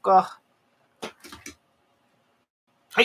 か。はい。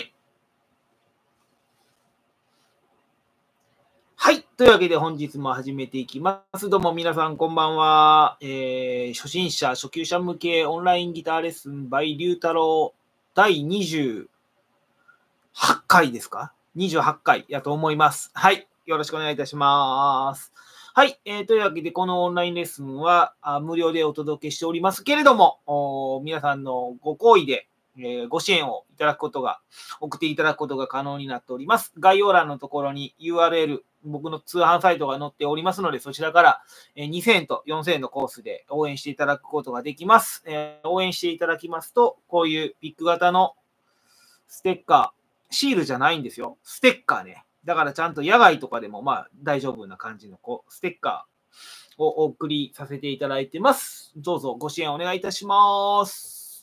はい。というわけで本日も始めていきます。どうも皆さんこんばんは。初心者、初級者向けオンラインギターレッスン by 龍太郎第28回ですか ?28 回やと思います。はい。よろしくお願いいたします。はい。というわけで、このオンラインレッスンは無料でお届けしておりますけれども、皆さんのご好意で、ご支援をいただくことが、送っていただくことが可能になっております。概要欄のところに URL、僕の通販サイトが載っておりますので、そちらから2000円と4000円のコースで応援していただくことができます。応援していただきますと、こういうビッグ型のステッカー、シールじゃないんですよ。ステッカーね。だからちゃんと野外とかでも大丈夫な感じのステッカーをお送りさせていただいてます。どうぞご支援お願いいたします。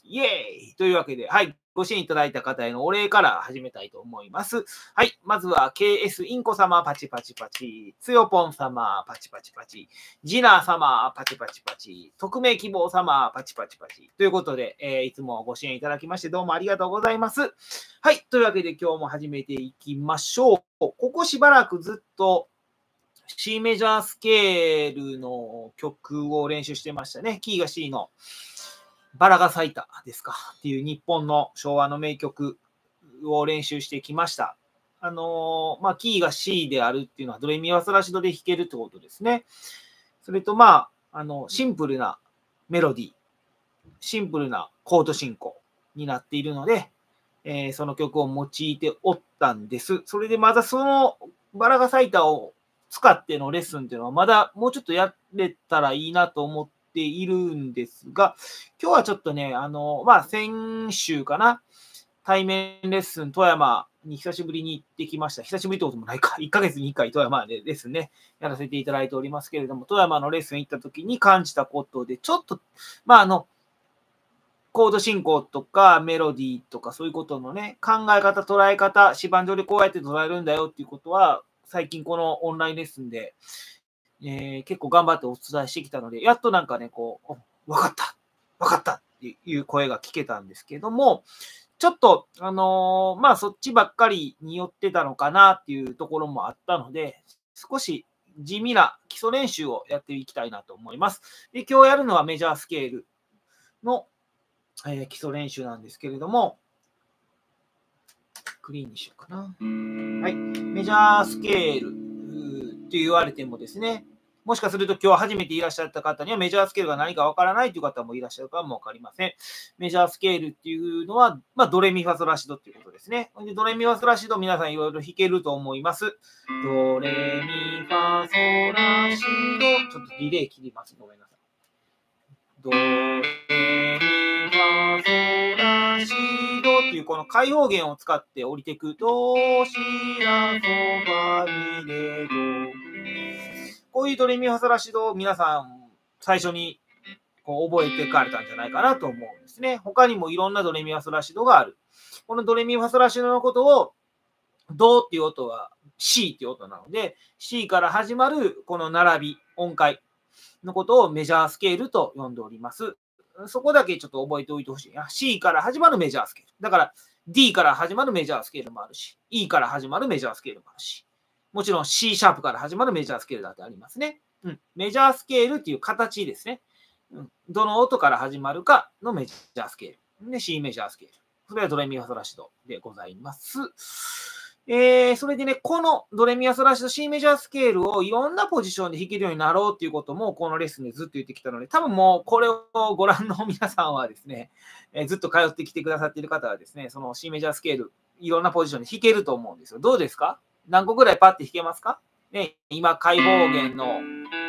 イエーイというわけで、はい。ご支援いただいた方へのお礼から始めたいと思います。はい。まずは KS インコ様パチパチパチ、つよぽん様パチパチパチ、ジナー様パチパチパチ、匿名希望様パチパチパチ。ということで、いつもご支援いただきましてどうもありがとうございます。はい。というわけで今日も始めていきましょう。ここしばらくずっとC メジャースケールの曲を練習してましたね。キーが C のバラが咲いたですかっていう日本の昭和の名曲を練習してきました。キーが C であるっていうのはドレミファソラシドで弾けるってことですね。それとシンプルなメロディー、シンプルなコード進行になっているので、その曲を用いておったんです。それでまだそのバラが咲いたを使ってのレッスンっていうのはまだもうちょっとやれたらいいなと思っているんですが、今日はちょっとね、先週かな、対面レッスン富山に久しぶりに行ってきました。久しぶりってこともないか。1ヶ月に1回富山でレッスンね、やらせていただいておりますけれども、富山のレッスン行った時に感じたことで、ちょっと、コード進行とかメロディーとかそういうことのね、考え方、捉え方、指板上でこうやって捉えるんだよっていうことは、最近このオンラインレッスンで、結構頑張ってお伝えしてきたので、やっとなんかね、わかったっていう声が聞けたんですけども、ちょっと、そっちばっかりによってたのかなっていうところもあったので、少し地味な基礎練習をやっていきたいなと思います。で、今日やるのはメジャースケールの基礎練習なんですけれども、クリーンにしようかな。はい。メジャースケールって言われてもですね、もしかすると今日初めていらっしゃった方にはメジャースケールが何かわからないという方もいらっしゃるかもわかりません。メジャースケールっていうのは、ドレミファソラシドっていうことですね。でドレミファソラシド皆さんいろいろ弾けると思います。ドレミファソラシド。ちょっとディレイ切ります。ごめんなさい。ドレミファソラシドっていうこの開放弦を使って降りていく。ドシラソファミレド。こういうドレミファソラシドを皆さん最初に覚えていかれたんじゃないかなと思うんですね。他にもいろんなドレミファソラシドがある。このドレミファソラシドのことをドっていう音は C っていう音なので C から始まるこの並び、音階のことをメジャースケールと呼んでおります。そこだけちょっと覚えておいてほしい。C から始まるメジャースケール。だから D から始まるメジャースケールもあるし、E から始まるメジャースケールもあるし、もちろん C シャープから始まるメジャースケールだってありますね。メジャースケールっていう形ですね。どの音から始まるかのメジャースケール。で、C メジャースケール。それはドレミファソラシドでございます。それでね、このドレミファソラシド C メジャースケールをいろんなポジションで弾けるようになろうっていうこともこのレッスンでずっと言ってきたので、多分もうこれをご覧の皆さんはですね、ずっと通ってきてくださっている方はですね、その C メジャースケール、いろんなポジションで弾けると思うんですよ。どうですか？何個ぐらいパッて弾けますか？ね、今、開放弦の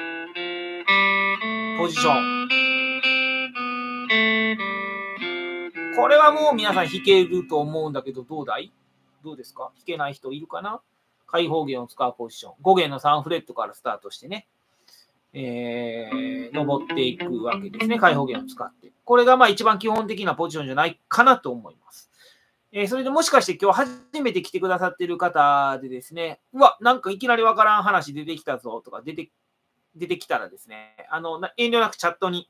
ポジション。これはもう皆さん弾けると思うんだけど、どうですか？弾けない人いるかな？開放弦を使うポジション。5弦の3フレットからスタートしてね、登っていくわけですね。開放弦を使って。これが一番基本的なポジションじゃないかなと思います。それでもしかして今日初めて来てくださっている方でですね、なんかいきなりわからん話出てきたぞとか出てきたらですね、遠慮なくチャットに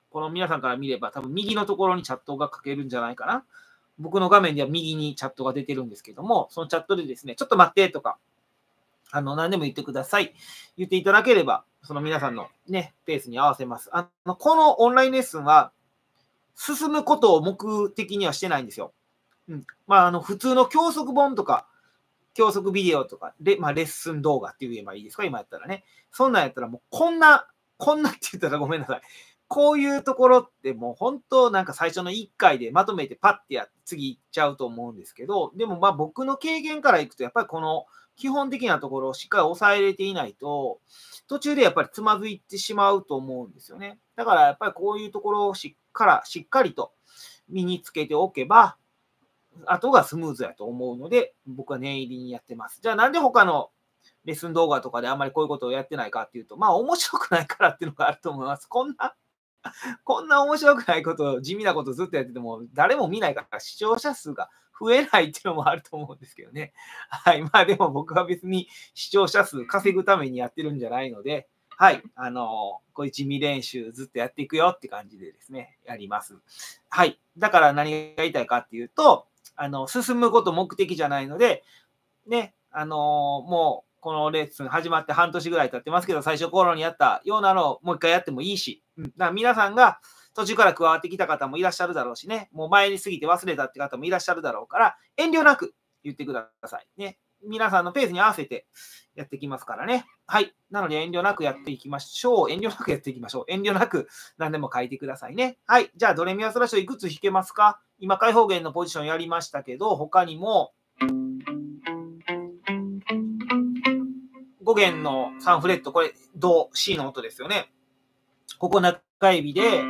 この皆さんから見れば多分右のところにチャットが書けるんじゃないかな。僕の画面では右にチャットが出てるんですけども、そのチャットでですね、ちょっと待ってとか、何でも言ってください。言っていただければ、その皆さんのね、ペースに合わせます。このオンラインレッスンは、進むことを目的にはしてないんですよ。普通の教則本とか、教則ビデオとか、レッスン動画って言えばいいですか、今やったらね。そんなんやったらもうこんなって言ったらごめんなさい。こういうところってもう本当なんか最初の1回でまとめてパッてやって次行っちゃうと思うんですけど、でも僕の経験からいくとやっぱりこの基本的なところをしっかり抑えれていないと、途中でやっぱりつまずいてしまうと思うんですよね。だからやっぱりこういうところをしっかりと身につけておけば、後がスムーズやと思うので、僕は念入りにやってます。じゃあなんで他のレッスン動画とかであんまりこういうことをやってないかっていうと、面白くないからっていうのがあると思います。こんな面白くないこと、地味なことずっとやってても、誰も見ないから視聴者数が増えないっていうのもあると思うんですけどね。はい。でも僕は別に視聴者数稼ぐためにやってるんじゃないので、はい。こういう地味練習ずっとやっていくよって感じでですね、やります。はい。だから何が言いたいかっていうと、進むこと目的じゃないので、ね、もう、このレッスン始まって半年ぐらい経ってますけど、最初頃にやったようなのをもう一回やってもいいし、だから皆さんが途中から加わってきた方もいらっしゃるだろうしね、もう前に過ぎて忘れたって方もいらっしゃるだろうから、遠慮なく言ってくださいね。皆さんのペースに合わせてやっていきますからね。はい。なので遠慮なくやっていきましょう。遠慮なくやっていきましょう。遠慮なく何でも書いてくださいね。はい。じゃあ、ドレミファソラシドいくつ弾けますか？今、開放弦のポジションやりましたけど、他にも、5弦の3フレット、これ、ド、C の音ですよね。ここ中指で、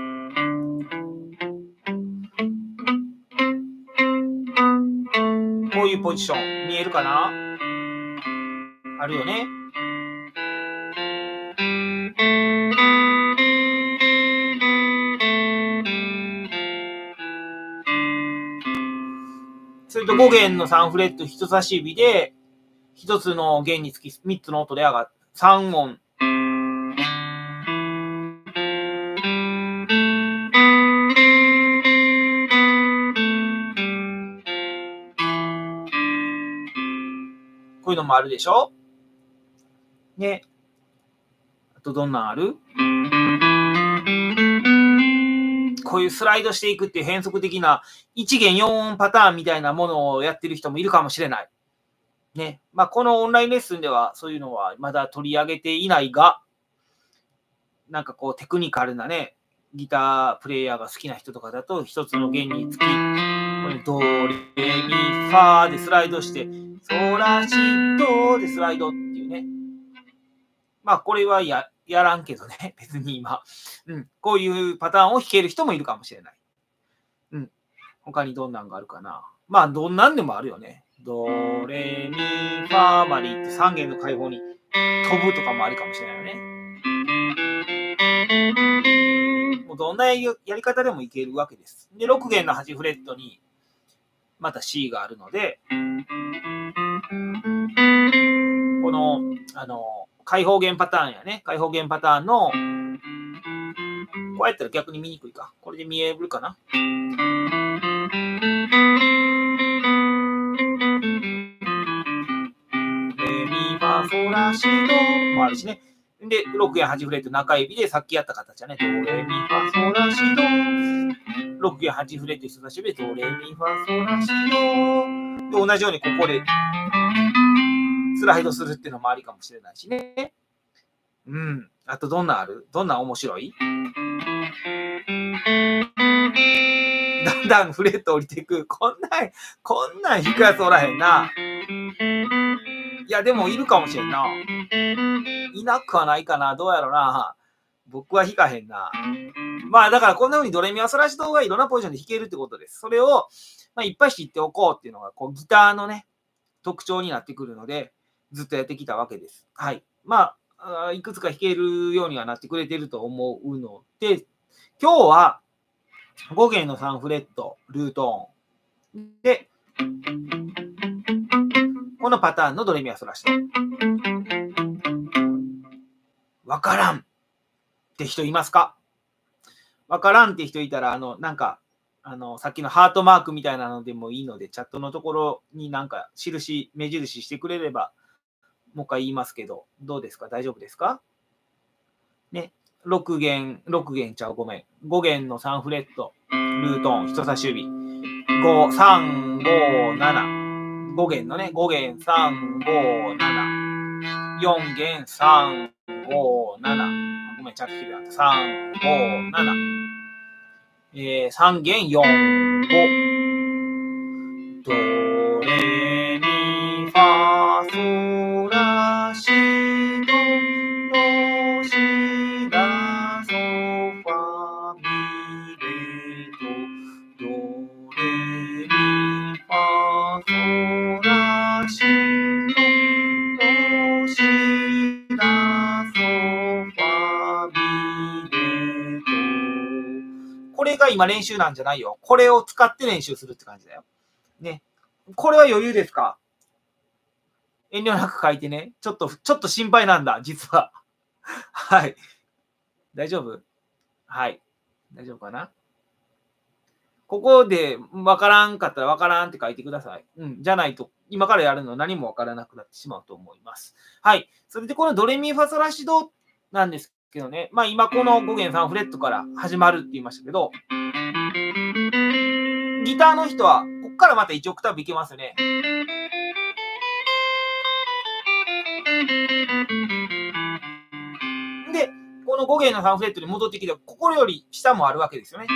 こういうポジション、見えるかな？あるよね。それと5弦の3フレット、人差し指で、1つの弦につき3つの音で上がる。3音。こういうのもあるでしょ？ね。あとどんなんある？こういうスライドしていくっていう変則的な1弦4音パターンみたいなものをやってる人もいるかもしれない。ね。このオンラインレッスンではそういうのはまだ取り上げていないが、なんかこうテクニカルなね、ギタープレイヤーが好きな人とかだと、一つの弦につき、これドレミファでスライドして、ソラシドでスライドっていうね。これはやらんけどね、別に今。こういうパターンを弾ける人もいるかもしれない。他にどんなんがあるかな。どんなんでもあるよね。ドレミファマリって3弦の開放に飛ぶとかもありかもしれないよね。もうどんなやり方でもいけるわけです。で、6弦の8フレットにまた C があるので、この、開放弦パターンやね。開放弦パターンの、こうやったら逆に見にくいか。これで見えるかな。レミファソラシドもあるしね。で、6弦8フレット中指でさっきやった形はね、ドレミファソラシド。6弦8フレット人差し指でドレミファソラシド。で、同じようにここでスライドするっていうのもありかもしれないしね。あとどんなある？どんな面白い？だんだんフレット降りていく。こんなん弾くやつおらへんな。いや、でもいるかもしれんな。いなくはないかな。どうやろな。僕は弾かへんな。だからこんな風にドレミファソラシドがいろんなポジションで弾けるってことです。それを、いっぱい知っておこうっていうのが、こうギターのね、特徴になってくるので、ずっとやってきたわけです。はい。いくつか弾けるようにはなってくれてると思うので、今日は5弦の3フレット、ルート音で、このパターンのドレミファソラシド。わからんって人いますか？ わからんって人いたら、なんか、さっきのハートマークみたいなのでもいいので、チャットのところになんか目印してくれれば、もう一回言いますけど、どうですか？大丈夫ですか？ね。6弦ちゃう、ごめん。5弦の3フレット、ルート音、人差し指。5、3、5、7。5弦のね、5弦、3、5、7。4弦、3、5、7。ごめん、ちゃんと弾いてあった。3、5、7。3弦、4、5。ドレミファソラシドドシラソファミレドドレミファソラシドドシラソファミレド。これが今練習なんじゃないよ。これを使って練習するって感じだよ。ね。これは余裕ですか？遠慮なく書いてね。ちょっと心配なんだ、実は。はい。大丈夫？はい。大丈夫かな？ここでわからんかったらわからんって書いてください。うん。じゃないと、今からやるの何もわからなくなってしまうと思います。はい。それで、このドレミファソラシドなんですけどね。まあ今この5弦3フレットから始まるって言いましたけど、ギターの人は、こっからまた1オクターブいけますよね。で、この5弦の3フレットに戻ってきて、ここより下もあるわけですよね。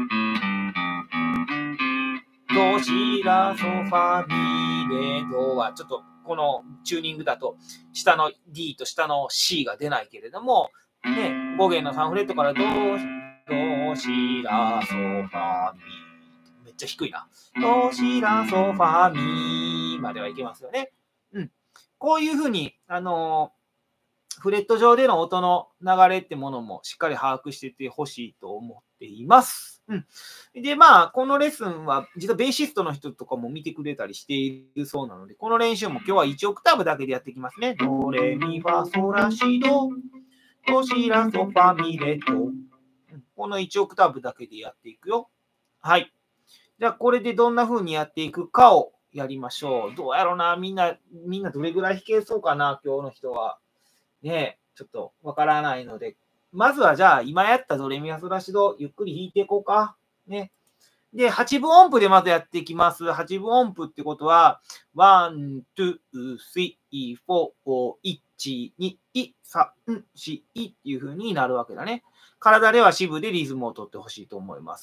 ド、シ、ラ、ソ、ファ、ミ、レ、ドは、ちょっとこのチューニングだと、下の D と下の C が出ないけれども、ね、5弦の3フレットからド、シ、ラ、ソ、ファ、ミ。めっちゃ低いな。ド、シ、ラ、ソ、ファ、ミまではいけますよね。うん。こういうふうに、フレット上での音の流れってものもしっかり把握しててほしいと思っています。うん。で、まあ、このレッスンは、実はベーシストの人とかも見てくれたりしているそうなので、この練習も今日は1オクターブだけでやっていきますね。ド、レ、ミ、ファ、ソ、ラ、シ、ド、ド、シ、ラ、ソ、ファ、ミ、レ、ド。この1オクターブだけでやっていくよ。はい。じゃあ、これでどんな風にやっていくかをやりましょう。どうやろうな、みんなどれぐらい弾けそうかな、今日の人は。ね、ちょっとわからないので、まずはじゃあ今やったドレミファソラシドゆっくり弾いていこうか。ね。で、8分音符でまずやっていきます。8分音符ってことは、1、2、3、4、1、2、3、4っていう風になるわけだね。体では支部でリズムを取ってほしいと思います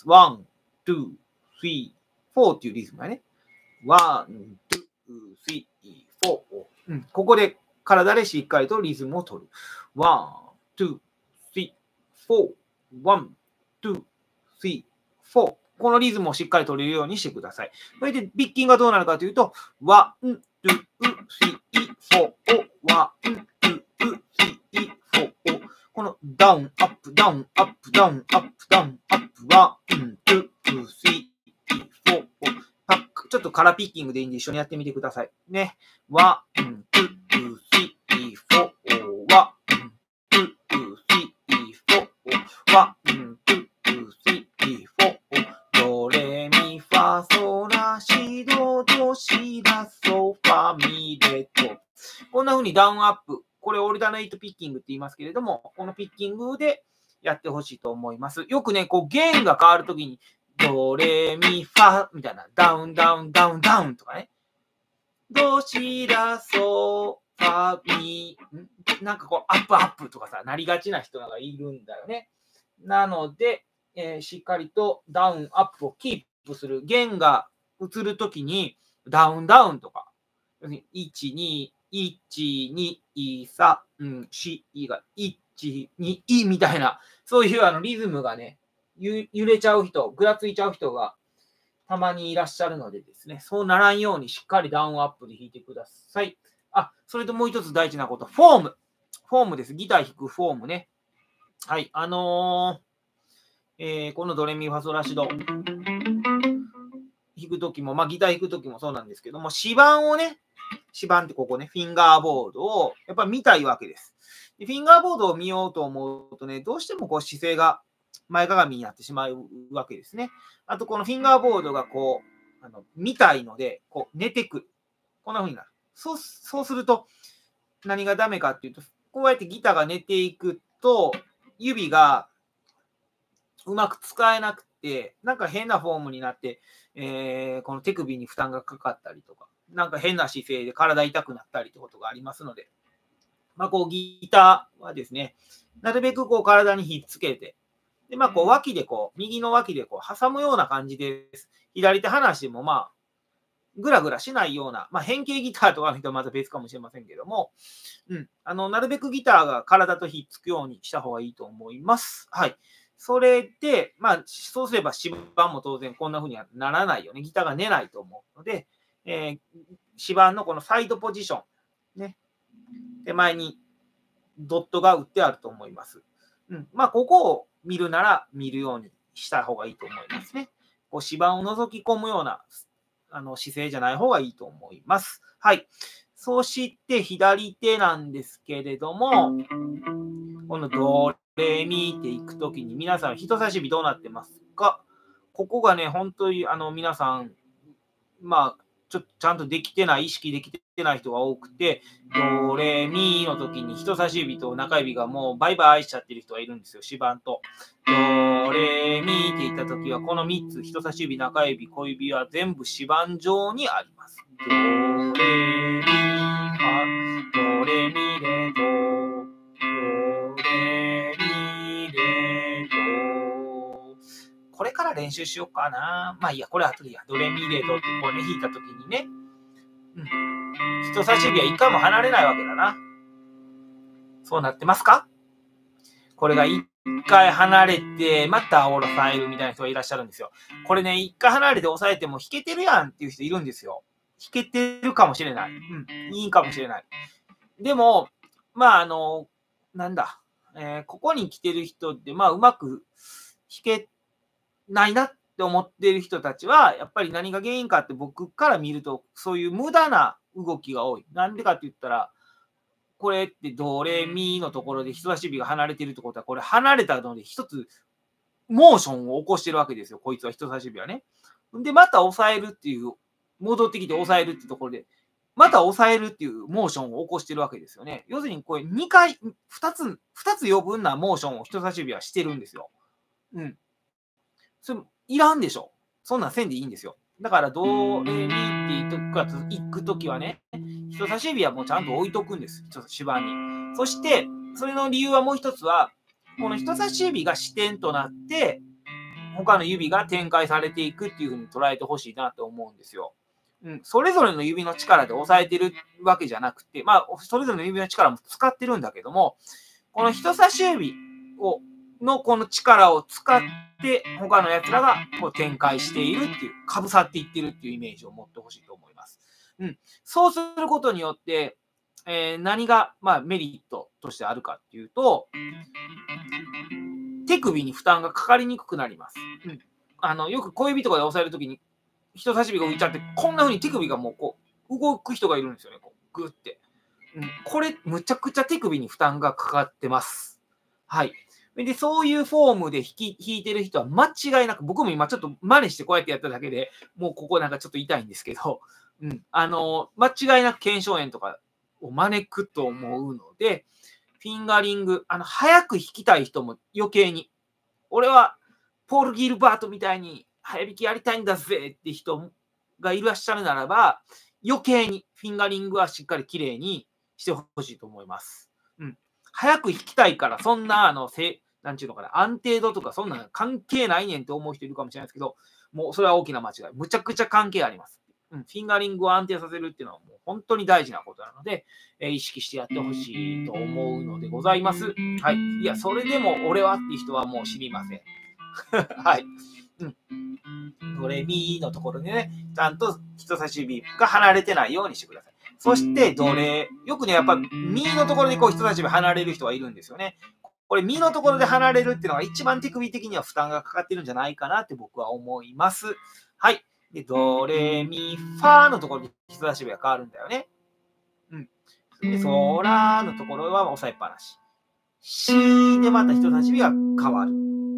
。1、2、3、4っていうリズムだね。1、2、3、4。ここで体でしっかりとリズムを取る。1、2、3、4。1、2、3、4。このリズムをしっかり取れるようにしてください。それで、ピッキングがどうなるかというと、1、2、3、4。1、2、3、4。このダウン、アップ、ダウン、アップ、ダウン、アップ、ダウン、アップ。1、2、3、4。ちょっとカラーピッキングでいいんで一緒にやってみてください。ね。1、2、3、4。1、2、3、4。1、2、3、4。ドレミファソラシドドシラソファミレド。こんな風にダウンアップ。これオルタネイトピッキングって言いますけれども、このピッキングでやってほしいと思います。よくね、こう弦が変わるときに、ドレミファみたいな、ダウンダウンダウンダウンとかね。ドシラソファミ、なんかこうアップアップとかさ、なりがちな人がいるんだよね。なので、しっかりとダウンアップをキープする。弦が移るときにダウンダウンとか、1、2、1、2、3、4が1、2、みたいな、そういうリズムがね、揺れちゃう人、ぐらついちゃう人がたまにいらっしゃるのでですね、そうならんようにしっかりダウンアップで弾いてください。あ、それともう一つ大事なこと、フォーム。フォームです。ギター弾くフォームね。はい、このドレミファソラシド弾くときも、まあギター弾くときもそうなんですけども、指板をね、指板ってここね、フィンガーボードをやっぱり見たいわけです。でフィンガーボードを見ようと思うとね、どうしてもこう姿勢が前かがみになってしまうわけですね。あと、このフィンガーボードがこう、見たいので、こう寝てくる。こんな風になる。そうすると、何がダメかっていうと、こうやってギターが寝ていくと、指がうまく使えなくて、なんか変なフォームになって、この手首に負担がかかったりとか、なんか変な姿勢で体痛くなったりってことがありますので、こうギターはですね、なるべくこう体にひっつけて、で、こう脇で右の脇でこう挟むような感じです。左手離してもぐらぐらしないような、変形ギターとかの人はまた別かもしれませんけども、なるべくギターが体とひっつくようにした方がいいと思います。はい。それで、そうすれば指板も当然こんな風にはならないよね。ギターが寝ないと思うので、指板のこのサイドポジション、ね、手前にドットが打ってあると思います。ここを見るなら見るようにした方がいいと思いますね。こう指板を覗き込むような姿勢じゃない方がいいと思います。はい。そして左手なんですけれども、このドレミっていくときに皆さん人差し指どうなってますか？ここがね、本当に皆さん、ちゃんとできてない、意識できてない人が多くて、ドレミの時に人差し指と中指がもうバイバイしちゃってる人がいるんですよ、指板と。ドレミって言った時は、この3つ、人差し指、中指、小指は全部指板上にあります。ドレミファ、ドレミレド、ドレミレド。これから練習しようかな。いいや、これ後でいいや。ドレミレドってこうね、弾いた時にね、人差し指は一回も離れないわけだな。そうなってますか？これが一回離れて、また押さえるみたいな人がいらっしゃるんですよ。これね、一回離れて押さえても弾けてるやんっていう人いるんですよ。弾けてるかもしれない。いいかもしれない。でも、なんだ、ここに来てる人って、うまく弾けないなって思ってる人たちは、やっぱり何が原因かって僕から見ると、そういう無駄な動きが多い。なんでかって言ったら、これってドレミのところで人差し指が離れてるってことは、これ離れたので一つモーションを起こしてるわけですよ。こいつは人差し指はね。で、また押さえるっていう、戻ってきて押さえるっていうところで、また押さえるっていうモーションを起こしてるわけですよね。要するにこれ2回、2つ余分なモーションを人差し指はしてるんですよ。それいらんでしょ。そんなんせんでいいんですよ。だから、ドレミって行くときはね、人差し指はもうちゃんと置いとくんです。指板に。そして、それの理由はもう一つは、この人差し指が支点となって、他の指が展開されていくっていうふうに捉えてほしいなと思うんですよ。それぞれの指の力で押さえてるわけじゃなくて、それぞれの指の力も使ってるんだけども、この人差し指のこの力を使って、他のやつらがこう展開しているっていう、かぶさっていってるっていうイメージを持ってほしいと思います。そうすることによって、何が、メリットとしてあるかっていうと、手首に負担がかかりにくくなります。よく小指とかで押さえるときに、人差し指が浮いちゃって、こんな風に手首がもうこう、動く人がいるんですよね。こうグッて。これ、むちゃくちゃ手首に負担がかかってます。はい。で、そういうフォームで弾いてる人は間違いなく、僕も今ちょっと真似してこうやってやっただけでもうここなんかちょっと痛いんですけど、間違いなく腱鞘炎とかを招くと思うので、フィンガリング、早く弾きたい人も余計に、俺はポール・ギルバートみたいに早弾きやりたいんだぜって人がいらっしゃるならば、余計にフィンガリングはしっかりきれいにしてほしいと思います。早く弾きたいから、そんな、なんちゅうのかな、安定度とかそんなの関係ないねんって思う人いるかもしれないですけど、もうそれは大きな間違い。むちゃくちゃ関係あります。フィンガリングを安定させるっていうのはもう本当に大事なことなので、意識してやってほしいと思うのでございます。はい。いや、それでも俺はっていう人はもう知りません。はい。ドレミのところでね、ちゃんと人差し指が離れてないようにしてください。そして、よくね、やっぱ、ミのところでこう人差し指離れる人はいるんですよね。これ、ミのところで離れるっていうのが一番手首的には負担がかかってるんじゃないかなって僕は思います。はい。で、ドレミファのところで人差し指が変わるんだよね。で、ソラのところは押さえっぱなし。シでまた人差し指が変わる。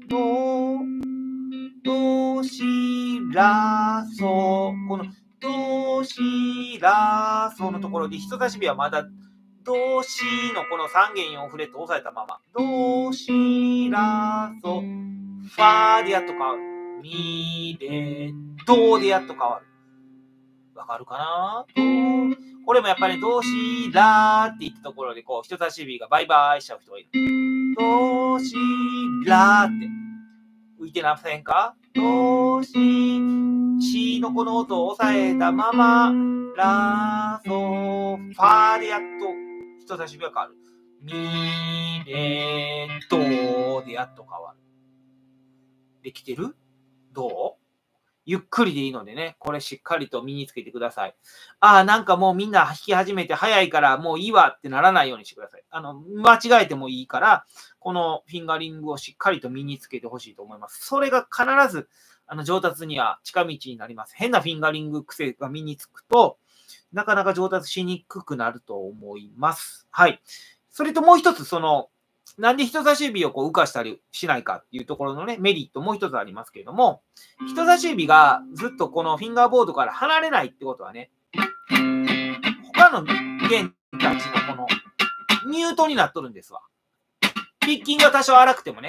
ド、シ、ラ、ソ。このド、シ、ラ、ソのところで人差し指はまだド、シのこの3弦4フレットを押さえたまま。ド、シ、ラ、ソ、ファでやっと変わる。ミ、レ、ドでやっと変わる。わかるかな？これもやっぱりド、シ、ラって言ったところでこう人差し指がバイバイしちゃう人がいる。ド、シ、ラって浮いてませんか？ド、シ、シのこの音を押さえたまま、ラ、ソ、ファでやっと人差し指が変わる。ミ、レ、ドでやっと変わる。できてる？どう？ゆっくりでいいのでね、これしっかりと身につけてください。なんかもうみんな弾き始めて早いからもういいわってならないようにしてください。間違えてもいいから、このフィンガリングをしっかりと身につけてほしいと思います。それが必ず、上達には近道になります。変なフィンガリング癖が身につくと、なかなか上達しにくくなると思います。はい。それともう一つ、なんで人差し指をこう浮かしたりしないかっていうところのね、メリットもう一つありますけれども、人差し指がずっとこのフィンガーボードから離れないってことはね、他の弦たちのこのミュートになっとるんですわ。ピッキングが多少荒くてもね、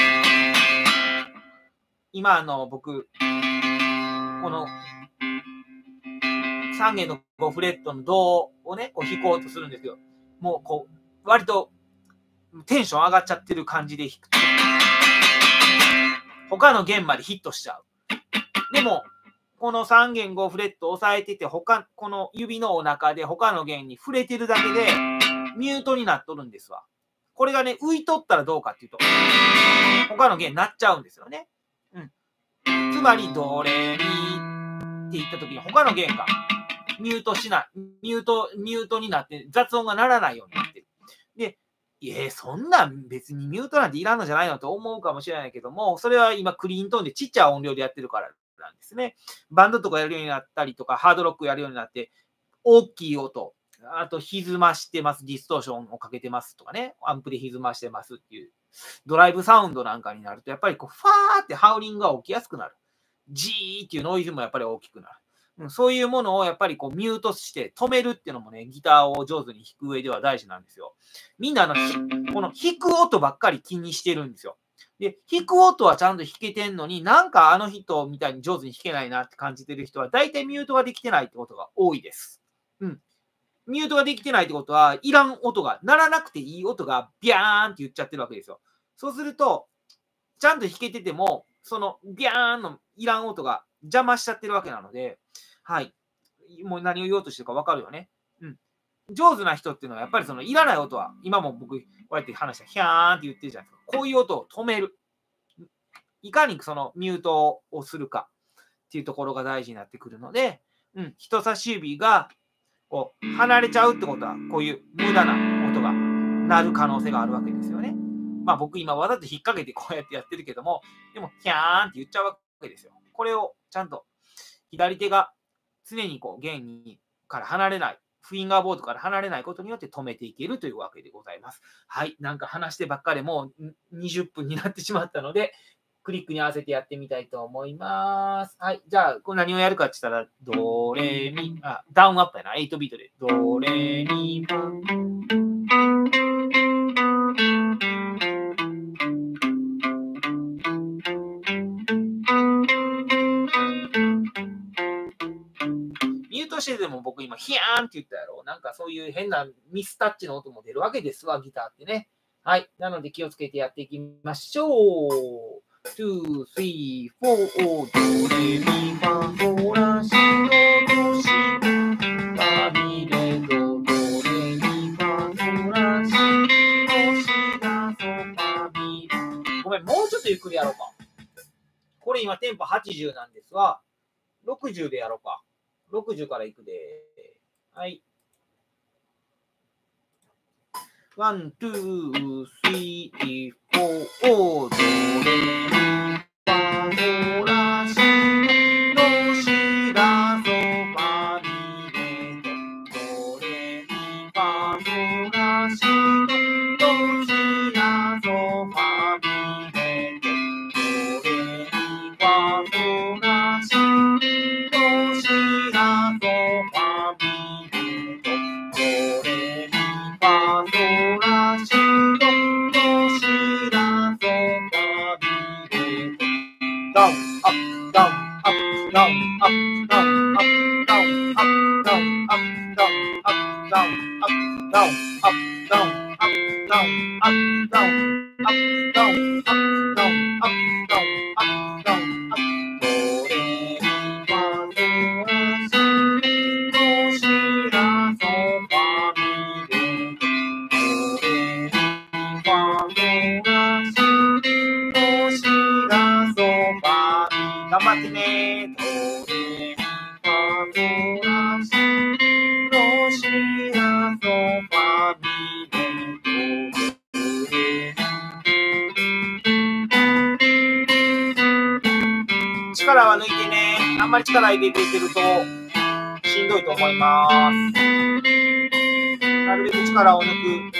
今僕、この3弦の5フレットのドをね、こう弾こうとするんですよ。もうこう、割とテンション上がっちゃってる感じで弾くと、他の弦までヒットしちゃう。でも、この3弦5フレットを押さえてて、この指のお腹で他の弦に触れてるだけで、ミュートになっとるんですわ。これがね、浮いとったらどうかっていうと、他の弦になっちゃうんですよね。つまり、ドレミって言った時に他の弦がミュートしない、ミュートになって雑音が鳴らないようになってる。で、そんなん別にミュートなんていらんのじゃないのと思うかもしれないけども、それは今クリーントーンでちっちゃい音量でやってるからなんですね。バンドとかやるようになったりとか、ハードロックやるようになって、大きい音、あと歪ましてます、ディストーションをかけてますとかね、アンプで歪ましてますっていう、ドライブサウンドなんかになると、やっぱりこう、ファーってハウリングが起きやすくなる。ジーっていうノイズもやっぱり大きくなる。そういうものをやっぱりこうミュートして止めるっていうのもね、ギターを上手に弾く上では大事なんですよ。みんなこの弾く音ばっかり気にしてるんですよ。で、弾く音はちゃんと弾けてんのに、なんかあの人みたいに上手に弾けないなって感じてる人は、大体ミュートができてないってことが多いです。ミュートができてないってことは、いらん音が、鳴らなくていい音がビャーンって言っちゃってるわけですよ。そうすると、ちゃんと弾けてても、そのビャーンのいらん音が邪魔しちゃってるわけなので、はい。もう何を言おうとしてるか分かるよね。上手な人っていうのは、やっぱりそのいらない音は、今も僕、こうやって話した、ヒャーンって言ってるじゃないですか。こういう音を止める。いかにそのミュートをするかっていうところが大事になってくるので、人差し指がこう離れちゃうってことは、こういう無駄な音が鳴る可能性があるわけですよね。まあ僕今わざと引っ掛けてこうやってやってるけども、でもヒャーンって言っちゃうわけですよ。これをちゃんと左手が常にこう弦から離れない、フィンガーボードから離れないことによって止めていけるというわけでございます。はい、なんか話してばっかりもう20分になってしまったので、クリックに合わせてやってみたいと思います。はい。じゃあ、これ何をやるかって言ったら、ドレミ、ダウンアップやな。8ビートで。ドレミファ。ミュートしてでも僕今、ヒヤーンって言ったやろ。なんかそういう変なミスタッチの音も出るわけですわ、ギターってね。はい。なので気をつけてやっていきましょう。2, 3, 4, ドレミファソラシドドシファミレドドレミファソラシドシラソファミレ。ごめん、もうちょっとゆっくりやろうか。これ今テンポ80なんですが、60でやろうか。60からいくで。はい。ワン、ツー、スリー、フォー、ドレミファソラシドシラソファミレドレミファソラシドシラソファミレ頑張ってね。ドレミファソラシドシラソファミレド。力は抜いてね。あんまり力入れていけるとしんどいと思います。なるべく力を抜く。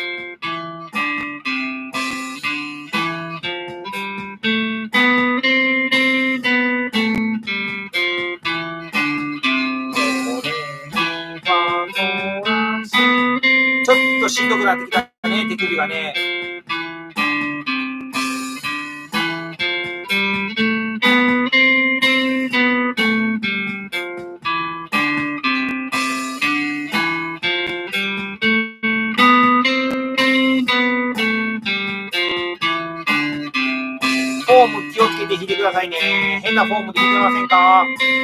ちょっとしんどくなってきたね、手首がね。フォーム気をつけて弾いてくださいね。変なフォームで弾いてませんか？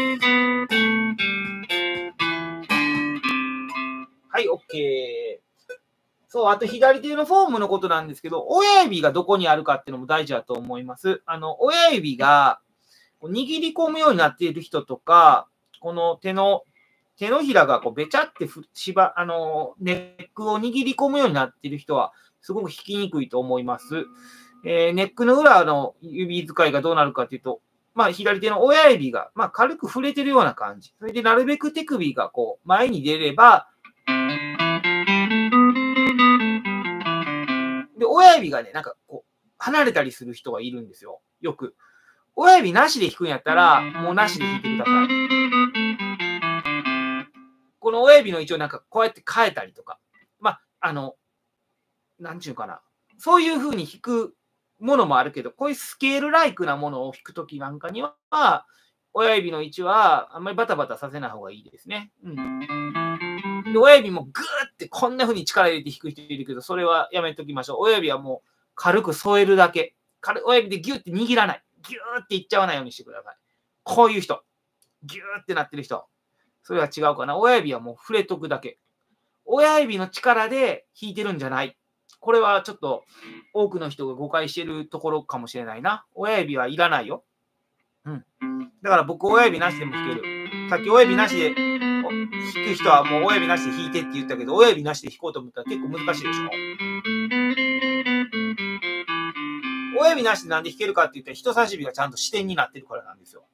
はい、OK。そう、あと左手のフォームのことなんですけど、親指がどこにあるかっていうのも大事だと思います。親指が握り込むようになっている人とか、この手のひらがこうべちゃってネックを握り込むようになっている人は、すごく弾きにくいと思います。ネックの裏の指使いがどうなるかというと、左手の親指が、軽く触れてるような感じ。それでなるべく手首がこう前に出れば、で、親指がね、なんかこう、離れたりする人がいるんですよ。よく。親指なしで弾くんやったら、もうなしで弾いてください。この親指の位置をなんかこうやって変えたりとか。なんちゅうかな。そういう風に弾くものもあるけど、こういうスケールライクなものを弾くときなんかには、親指の位置はあんまりバタバタさせない方がいいですね。で親指もグーってこんな風に力入れて弾く人いるけど、それはやめときましょう。親指はもう軽く添えるだけ。親指でギューって握らない。ギューっていっちゃわないようにしてください。こういう人。ギューってなってる人。それは違うかな。親指はもう触れとくだけ。親指の力で弾いてるんじゃない。これはちょっと多くの人が誤解しているところかもしれないな。親指はいらないよ。だから僕、親指なしでも弾ける。さっき親指なしで弾く人はもう親指なしで弾いてって言ったけど、親指なしで弾こうと思ったら結構難しいでしょ。親指なしでなんで弾けるかって言ったら人差し指がちゃんと支点になってるからなんですよ。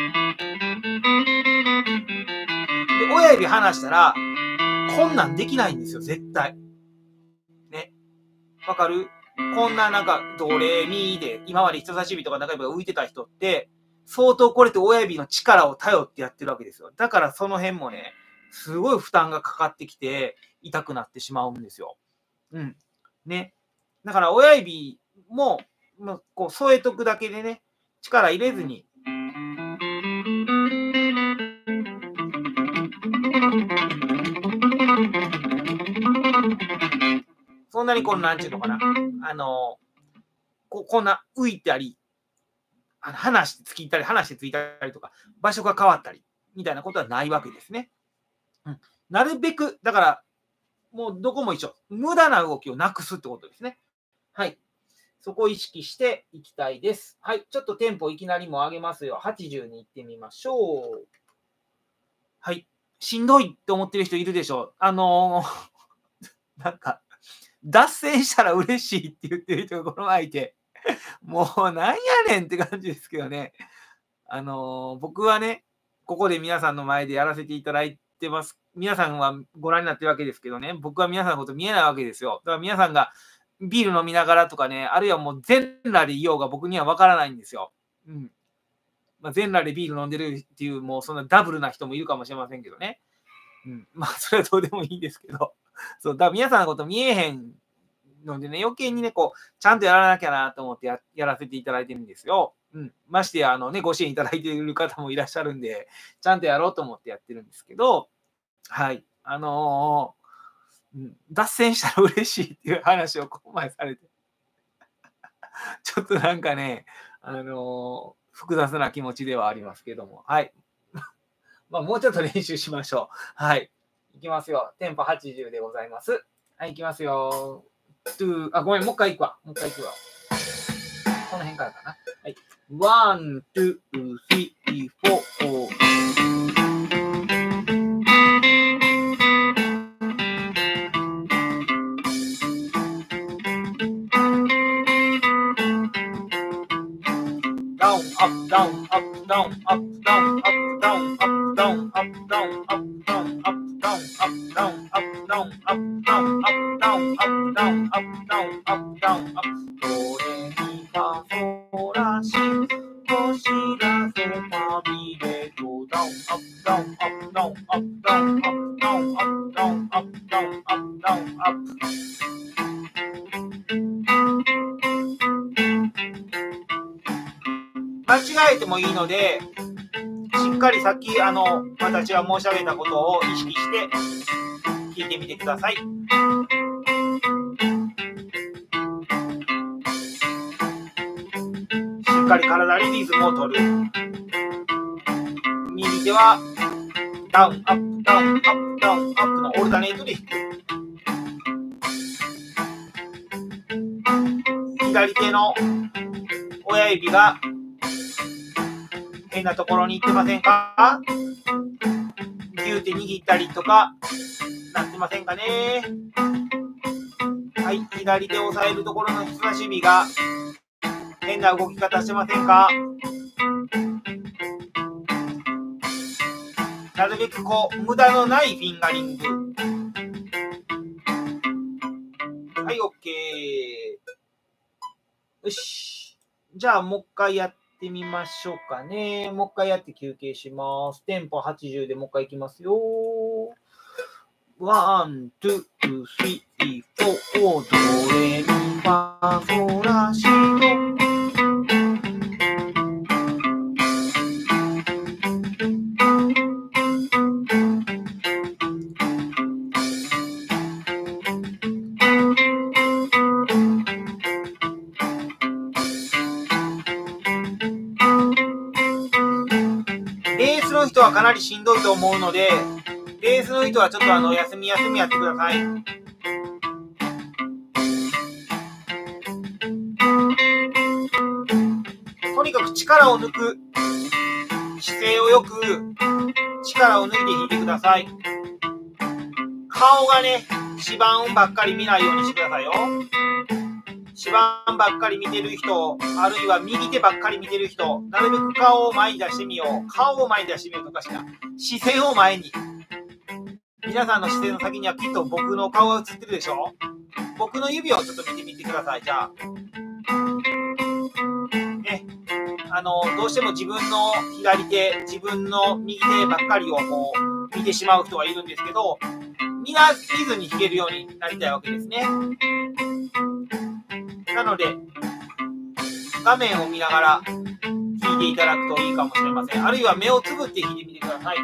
で、親指離したら、こんなんできないんですよ、絶対。ね。わかる？こんななんか、ドレミで、今まで人差し指とか中指が浮いてた人って、相当これって親指の力を頼ってやってるわけですよ。だからその辺もね、すごい負担がかかってきて、痛くなってしまうんですよ。ね。だから親指も、こう添えとくだけでね、力入れずに、そんなになんちゅうのかな、こんな浮いたり、離してついたり、離してついたりとか、場所が変わったり、みたいなことはないわけですね。なるべく、だから、もうどこも一緒。無駄な動きをなくすってことですね。はい。そこを意識していきたいです。はい。ちょっとテンポいきなりも上げますよ。80に行ってみましょう。はい。しんどいって思ってる人いるでしょう。なんか、脱線したら嬉しいって言ってる人がこの前いて、もうなんやねんって感じですけどね。僕はね、ここで皆さんの前でやらせていただいてます。皆さんはご覧になってるわけですけどね、僕は皆さんのこと見えないわけですよ。だから皆さんがビール飲みながらとかね、あるいはもう全裸でいようが僕にはわからないんですよ。全裸でビール飲んでるっていう、もうそんなダブルな人もいるかもしれませんけどね。それはどうでもいいんですけど。そう、だから皆さんのこと見えへんのでね、余計にね、こう、ちゃんとやらなきゃなと思ってやらせていただいてるんですよ。うん。ましてや、ご支援いただいている方もいらっしゃるんで、ちゃんとやろうと思ってやってるんですけど、はい。脱線したら嬉しいっていう話をこの前されて、ちょっとなんかね、複雑な気持ちではありますけども、はい。まあ、もうちょっと練習しましょう。はい。いきますよ。テンポ80でございます。はい、いきますよ。ごめん、もう一回行くわ。この辺からかな。はい。1、2、3、4。down, up, down, up, down, up, down, up, down, up, down, up, down, up, down, up, down, up, down, up, down, up, down, up, down, up, down, up, down, up, down, up, ドレミファソラシドシラソファミレドダウンアップダウンアップダウンアップダウンアップダウンアップダウンアップダウンアップダウンアップ。間違えてもいいので、しっかりさっき私が申し上げたことを意識して聞いてみてください。しっかり体にリズムを取る。右手はダウンアップダウンアップダウンアップのオルタネートで弾く。左手の親指が変なところに行ってませんか？ギューって握ったりとかなってませんかね？はい、左手を押さえるところの人差し指が変な動き方してませんか？なるべくこう無駄のないフィンガリング。はい、OK。よし。じゃあもう一回やってみましょうかね。もう一回やって休憩します。テンポ80でもう一回いきますよ。1、2、3、4、ドレミファソラシド。ベースの人はかなりしんどいと思うので、ベースの人はちょっと休みやってください。とにかく力を抜く。姿勢をよく力を抜いて弾いてください。顔がね、指板ばっかり見ないようにしてくださいよ。指板ばっかり見てる人、あるいは右手ばっかり見てる人、なるべく顔を前に出してみよう。顔を前に出してみようとかしら。視線を前に。皆さんの視線の先にはきっと僕の顔が映ってるでしょ？僕の指をちょっと見てみてください。じゃあ。ね。どうしても自分の左手、自分の右手ばっかりをこう見てしまう人がいるんですけど、見ずに弾けるようになりたいわけですね。なので、画面を見ながら弾いていただくといいかもしれません。あるいは目をつぶって弾いてみてください。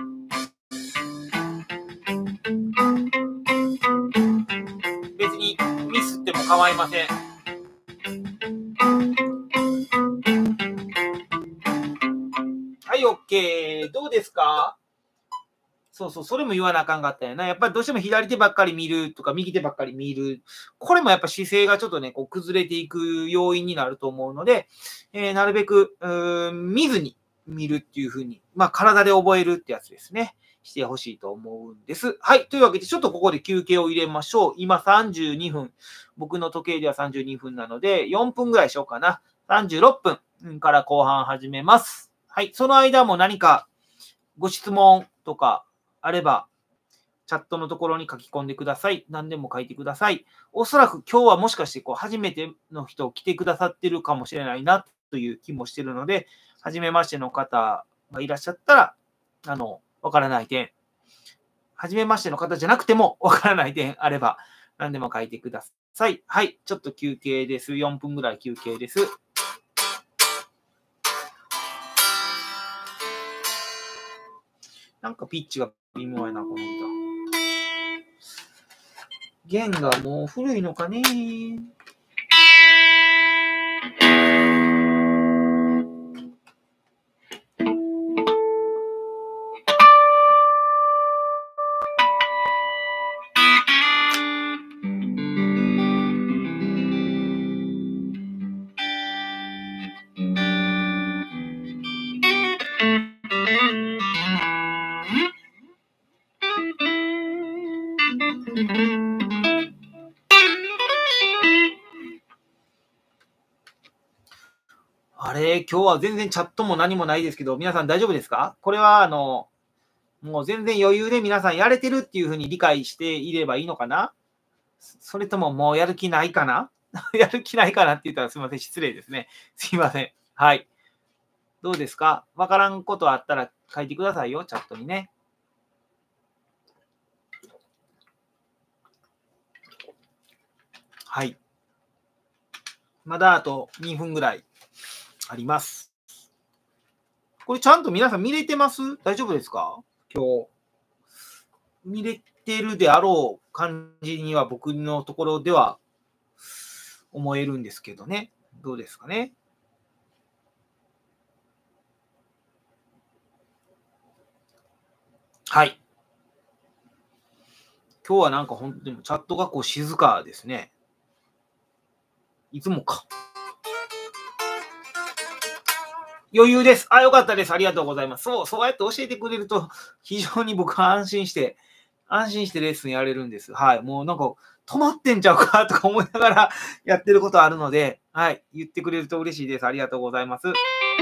別にミスっても構いません。はい、OK。どうですか？それも言わなあかんかったよな。やっぱりどうしても左手ばっかり見るとか、右手ばっかり見る。これもやっぱ姿勢がちょっとね、こう崩れていく要因になると思うので、なるべく、見ずに見るっていう風に、まあ体で覚えるってやつですね。してほしいと思うんです。はい。というわけで、ちょっとここで休憩を入れましょう。今32分。僕の時計では32分なので、4分ぐらいしようかな。36分から後半始めます。はい。その間も何かご質問とかあれば、チャットのところに書き込んでください。何でも書いてください。おそらく今日はもしかして初めての人来てくださってるかもしれないなという気もしてるので、初めましての方がいらっしゃったら、わからない点、初めましての方じゃなくてもわからない点あれば何でも書いてください。 さい。はい。ちょっと休憩です。4分ぐらい休憩です。なんかピッチが微妙やな、この歌。弦がもう古いのかね。あれ、今日は全然チャットも何もないですけど、皆さん大丈夫ですか？これは、もう全然余裕で皆さんやれてるっていうふうに理解していればいいのかな？それとももうやる気ないかな？やる気ないかなって言ったらすいません、失礼ですね。すいません。はい。どうですか？わからんことあったら書いてくださいよ、チャットにね。はい。まだあと2分ぐらいあります。これちゃんと皆さん見れてます？大丈夫ですか？今日。見れてるであろう感じには僕のところでは思えるんですけどね。どうですかね。はい。今日はなんか本当にチャットがこう静かですね。いつもか。余裕です。あ、よかったです。ありがとうございます。そうやって教えてくれると、非常に僕は安心してレッスンやれるんです。はい。もうなんか、止まってんちゃうかとか思いながらやってることあるので、はい。言ってくれると嬉しいです。ありがとうございます。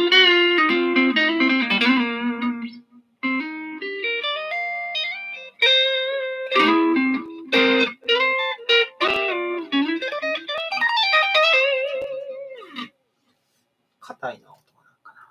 硬いな、音がなんかな。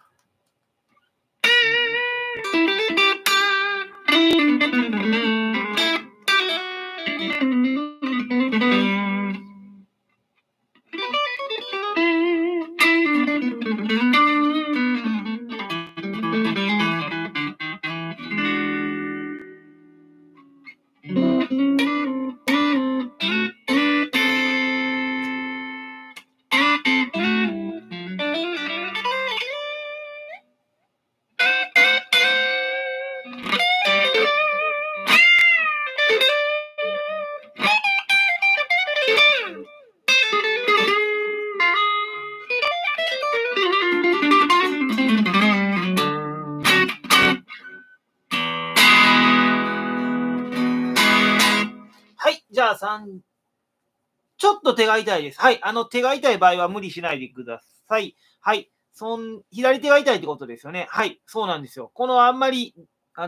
はい。じゃあ3、ちょっと手が痛いです。はい。手が痛い場合は無理しないでください。はい。左手が痛いってことですよね。はい。そうなんですよ。このあんまり、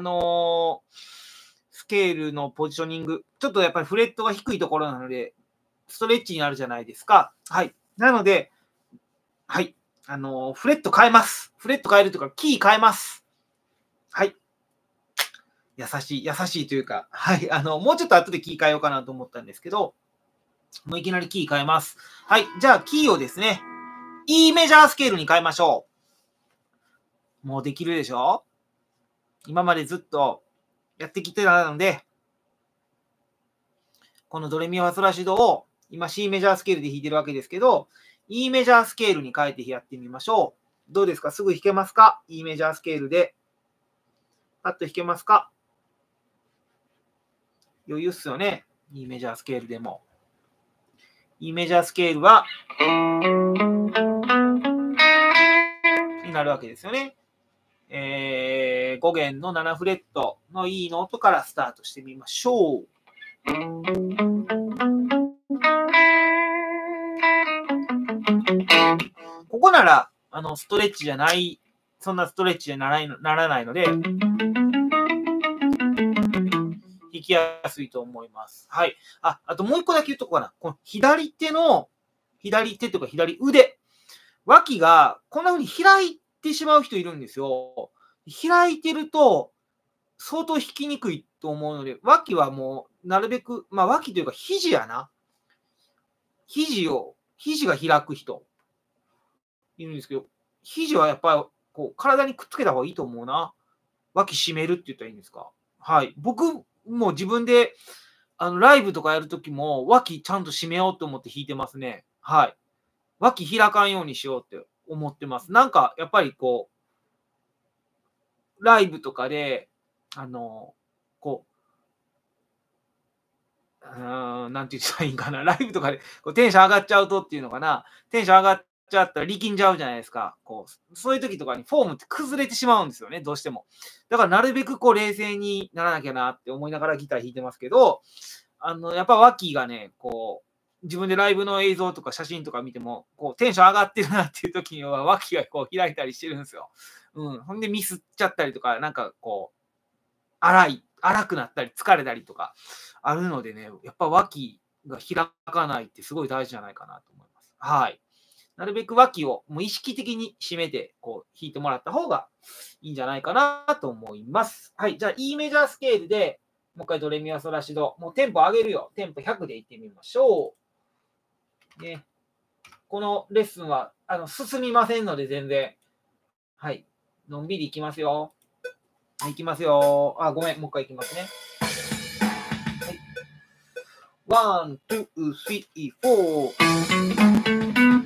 スケールのポジショニング、ちょっとやっぱりフレットが低いところなので、ストレッチになるじゃないですか。はい。なので、はい。フレット変えます。フレット変えるというか、キー変えます。はい。優しいというか、はい。もうちょっと後でキー変えようかなと思ったんですけど、もういきなりキー変えます。はい。じゃあ、キーをですね、E メジャースケールに変えましょう。もうできるでしょ？今までずっとやってきてたので、このドレミファソラシドを今 C メジャースケールで弾いてるわけですけど、E メジャースケールに変えてやってみましょう。どうですか？すぐ弾けますか？ E メジャースケールで。パッと弾けますか？余裕っすよね。E メジャースケールでも。E メジャースケールは、になるわけですよね。5弦の7フレットの E の音からスタートしてみましょう。ここなら、ストレッチじゃない、そんなストレッチにならないので、弾きやすいと思います。はい。あともう一個だけ言っとこうかな。この左手というか左腕、脇がこんな風に開いてしまう人いるんですよ。開いてると、相当弾きにくいと思うので、脇はもう、なるべく、脇というか肘やな。 肘が開く人いるんですけど、肘はやっぱりこう体にくっつけた方がいいと思うな。脇締めるって言ったらいいんですか。はい。僕も自分でライブとかやるときも、脇ちゃんと締めようと思って弾いてますね。はい。脇開かんようにしようって思ってます。なんか、やっぱりこう、ライブとかで、こなんて言ったらいいんかな、ライブとかでこうテンション上がっちゃうとっていうのかな、テンション上がっちゃったら力んじゃうじゃないですか。こう、そういう時とかにフォームって崩れてしまうんですよね、どうしても。だからなるべくこう冷静にならなきゃなって思いながらギター弾いてますけど、やっぱ脇がね、こう、自分でライブの映像とか写真とか見ても、こう、テンション上がってるなっていう時には、脇がこう開いたりしてるんですよ。うん。ほんでミスっちゃったりとか、なんかこう、荒くなったり、疲れたりとか、あるのでね、やっぱ脇が開かないってすごい大事じゃないかなと思います。はい。なるべく脇をもう意識的に締めて、こう、弾いてもらった方がいいんじゃないかなと思います。はい。じゃあ、E メジャースケールで、もう一回ドレミファソラシド。もうテンポ上げるよ。テンポ100でいってみましょう。ね。このレッスンは、進みませんので、全然。はい。のんびりいきますよ。はい、いきますよ。ごめん。もう一回いきますね。はい。ワン、ツー、スリー、フォー。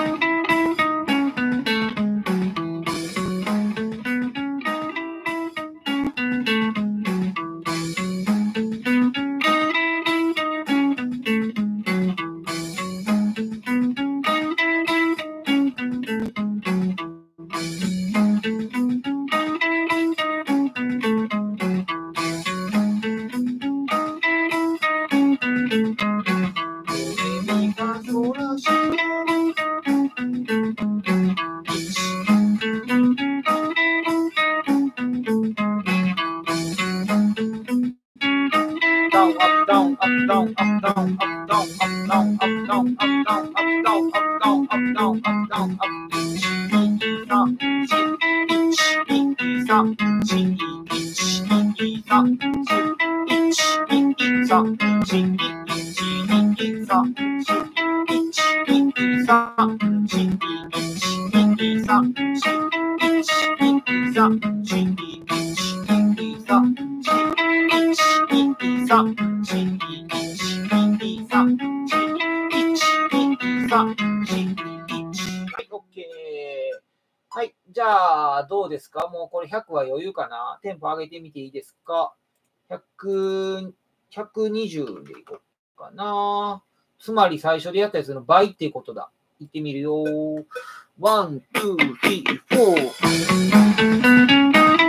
はい、じゃあ、どうですか？もうこれ100は余裕かな？テンポ上げてみていいですか？100、120でいこうかな。つまり最初でやったやつの倍っていうことだ。いってみるよ。ワン、ツー、スリー、フォー。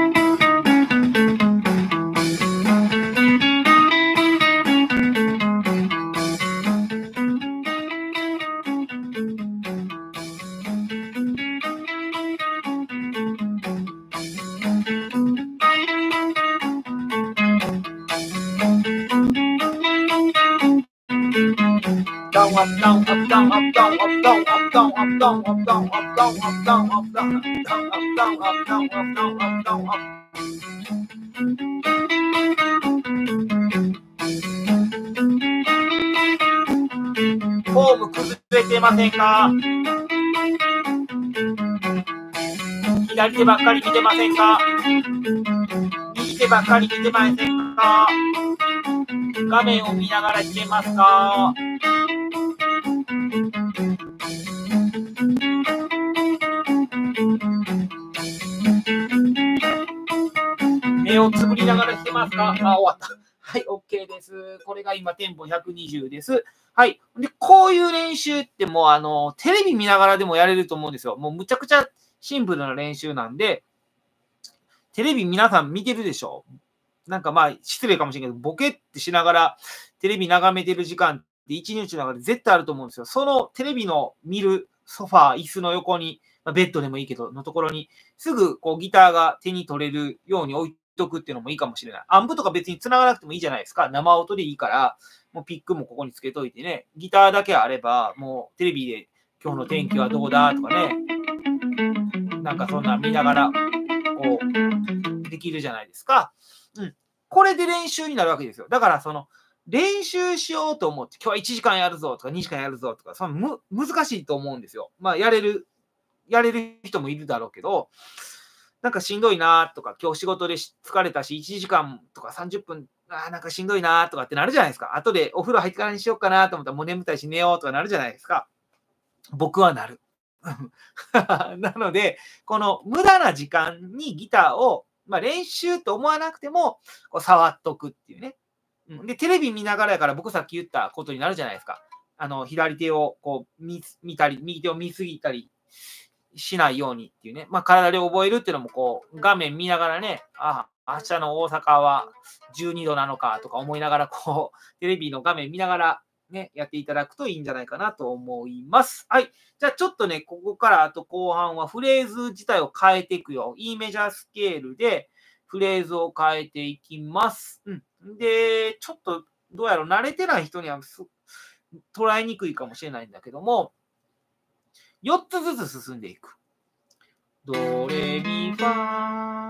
フォーム崩れてませんか？左手ばっかり見てませんか？右手ばっかり見てませんか？画面を見ながら弾けますか？目をつぶりながら弾けますか？終わった。はい、OK です。これが今、テンポ120です。はい。で、こういう練習ってもう、テレビ見ながらでもやれると思うんですよ。もうむちゃくちゃシンプルな練習なんで、テレビ皆さん見てるでしょ？なんかまあ、失礼かもしれないけど、ボケってしながらテレビ眺めてる時間って一日の中で絶対あると思うんですよ。そのテレビの見るソファー、椅子の横に、ベッドでもいいけど、のところに、すぐこうギターが手に取れるように置いとくっていうのもいいかもしれない。アンプとか別に繋がなくてもいいじゃないですか。生音でいいから、もうピックもここにつけといてね、ギターだけあれば、もうテレビで今日の天気はどうだとかね、なんかそんなん見ながら、こう、できるじゃないですか。うん。これで練習になるわけですよ。だから練習しようと思って、今日は1時間やるぞとか2時間やるぞとか、難しいと思うんですよ。まあ、やれる人もいるだろうけど、なんかしんどいなとか、今日仕事で疲れたし、1時間とか30分、なんかしんどいなとかってなるじゃないですか。後でお風呂入ってからにしようかなと思ったら、もう眠たいし寝ようとかなるじゃないですか。僕はなる。なので、この無駄な時間にギターを、まあ、練習と思わなくても、こう触っとくっていうね。で、テレビ見ながらやから、僕さっき言ったことになるじゃないですか。左手をこう見たり、右手を見すぎたりしないようにっていうね。まあ、体で覚えるっていうのも、こう、画面見ながらね、明日の大阪は12度なのかとか思いながら、こう、テレビの画面見ながら、ね、やっていただくといいんじゃないかなと思います。はい。じゃあちょっとね、ここからあと後半はフレーズ自体を変えていくよ。E メジャースケールでフレーズを変えていきます。で、ちょっとどうやら慣れてない人には捉えにくいかもしれないんだけども、4つずつ進んでいく。ドレミファ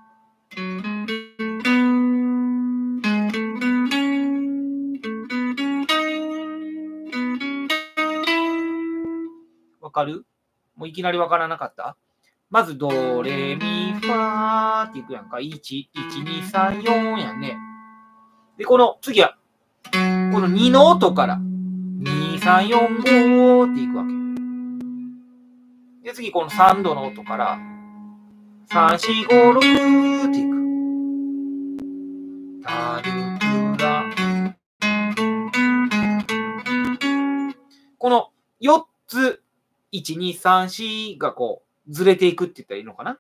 わかる？もういきなりわからなかった？まず、ドレミファーっていくやんか。1、1、2、3、4やんね。で、この次は、この2の音から、2、3、4、5っていくわけ。で、次、この3度の音から、3、4、5、6っていく。タルクラ。この4つ、1、2、3、4がこう、ずれていくって言ったらいいのかな？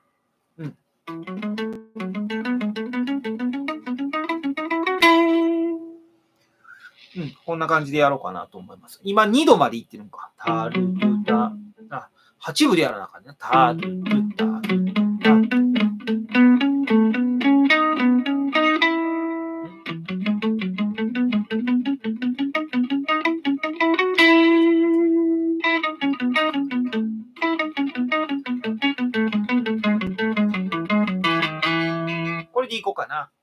こんな感じでやろうかなと思います。今2度までいってるのか。タルルタ。8部でやらなあかんね。タルルタ。これでいこうかな。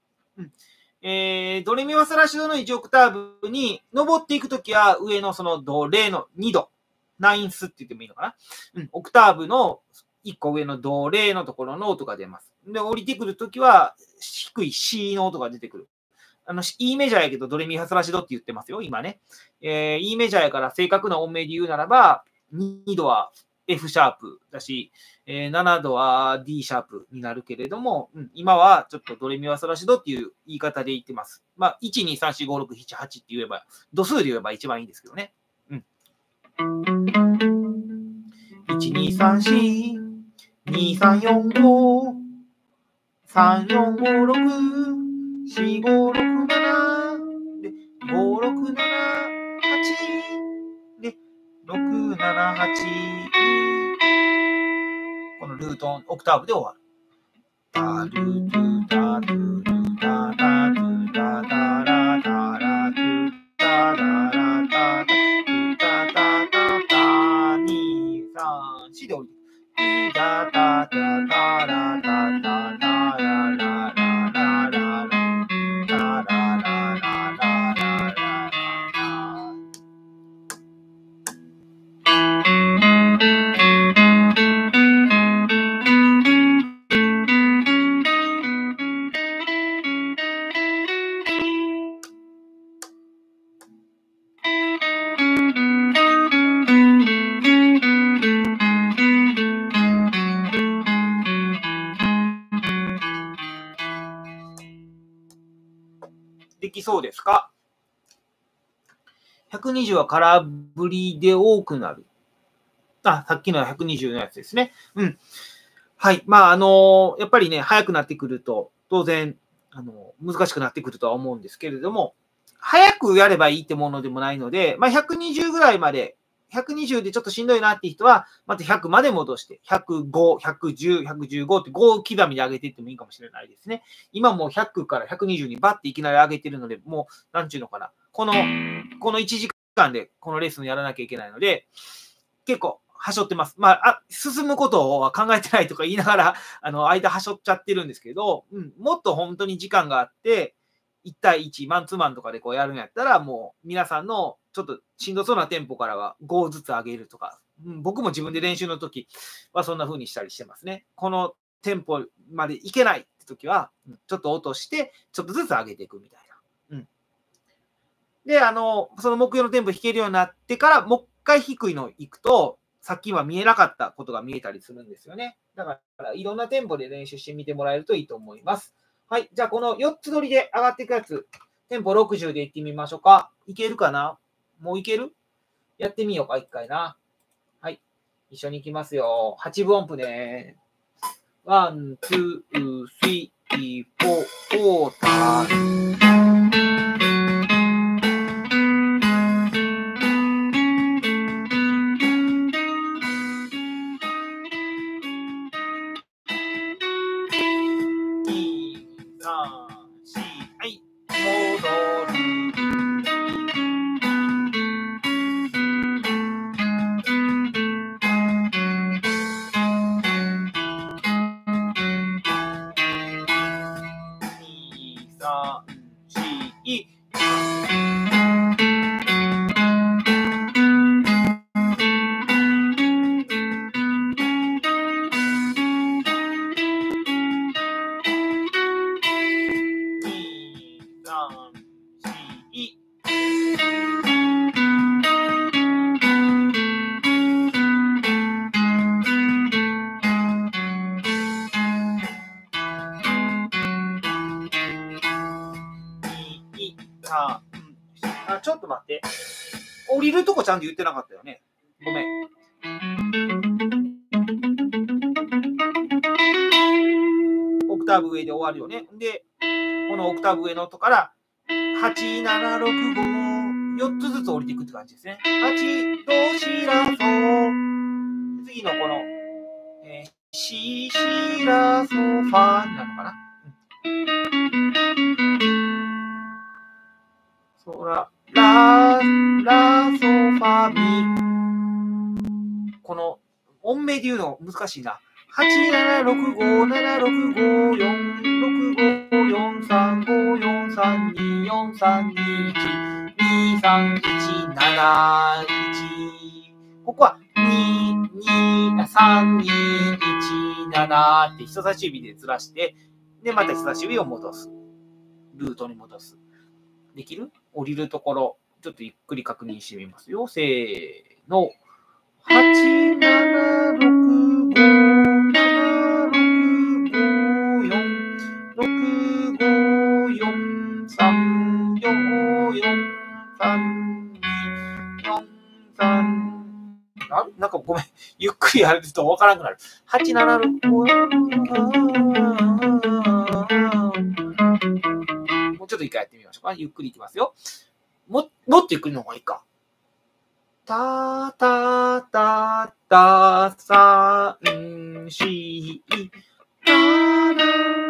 ドレミファソラシドの1オクターブに登っていくときは上のそのドレの2度、ナインスって言ってもいいのかな、オクターブの1個上のドレのところの音が出ます。で、降りてくるときは低い C の音が出てくる。E メジャーやけどドレミファソラシドって言ってますよ、今ね。E メジャーやから正確な音名で言うならば、2度は F シャープだし、7度は D シャープになるけれども、今はちょっとドレミファソラシドっていう言い方で言ってます。まあ、1、2、3、4、5、6、7、8って言えば、度数で言えば一番いいんですけどね。1、2、3、4、2、3、4、5、3、4、5、6、4、5、6、7、で、5、6、7、8、で、6、7、8、このルートオクターブで終わる。タルトゥタトゥルタタトゥタタラタラトゥタララタタトゥタタタタ2、3、4で降りてくる。タタタタラタタタララララララタララララララ。できそうですか？ 120 は空振りで多くなる。さっきの120のやつですね。はい。まあ、やっぱりね、早くなってくると、当然、難しくなってくるとは思うんですけれども、早くやればいいってものでもないので、まあ、120ぐらいまで、120でちょっとしんどいなって人は、また100まで戻して、105、110、115って5刻みで上げていってもいいかもしれないですね。今もう100から120にバッていきなり上げてるので、もう、なんちゅうのかな。この1時間でこのレッスンやらなきゃいけないので、結構、はしょってます。まあ、進むことは考えてないとか言いながら、間はしょっちゃってるんですけど、もっと本当に時間があって、 1対1、マンツーマンとかでこうやるんやったら、もう皆さんのちょっとしんどそうなテンポからは5ずつ上げるとか、僕も自分で練習の時はそんな風にしたりしてますね。このテンポまでいけないって時は、ちょっと落として、ちょっとずつ上げていくみたいな。で、その目標のテンポ弾けるようになってから、もう一回低いの行くと、さっきは見えなかったことが見えたりするんですよね。だから、いろんなテンポで練習してみてもらえるといいと思います。はい。じゃあ、この4つ取りで上がっていくやつ、テンポ60でいってみましょうか。いけるかな？もういける？やってみようか、一回な。はい。一緒に行きますよ。8分音符ね。ワン、ツー、スリー、フォー、フォーター。ちょっと待って。降りるとこちゃんと言ってなかったよね。ごめん。オクターブ上で終わるよね。で、このオクターブ上の音から、8、7、6、5、4つずつ降りていくって感じですね。8、ド、シ、ラ、ソ。次のこの、シ、シ、ラ、ソ、ファになるのかな。ソラ、ラ、ラ、ソ、ファ、ミ。この音名で言うの難しいな。8、7、6、5、7、6、5、4、6、5、4、3、5、4、3、2、4、3、2、1、2、3、1、7、1。ここは2、2、3、2、1、7って人差し指でずらして、で、また人差し指を戻す。ルートに戻す。できる？降りるところ、ちょっとゆっくり確認してみますよ。せーの。8、7、6、5、7、6、5、4、6、5、4、3、4、4、3、2、4、3、なんかごめん。ゆっくりやるとわからなくなる。8、7、6、もうちょっと一回やってみましょうか。ゆっくりいきますよ。もっとゆっくりの方がいいか。たたたたさんしたら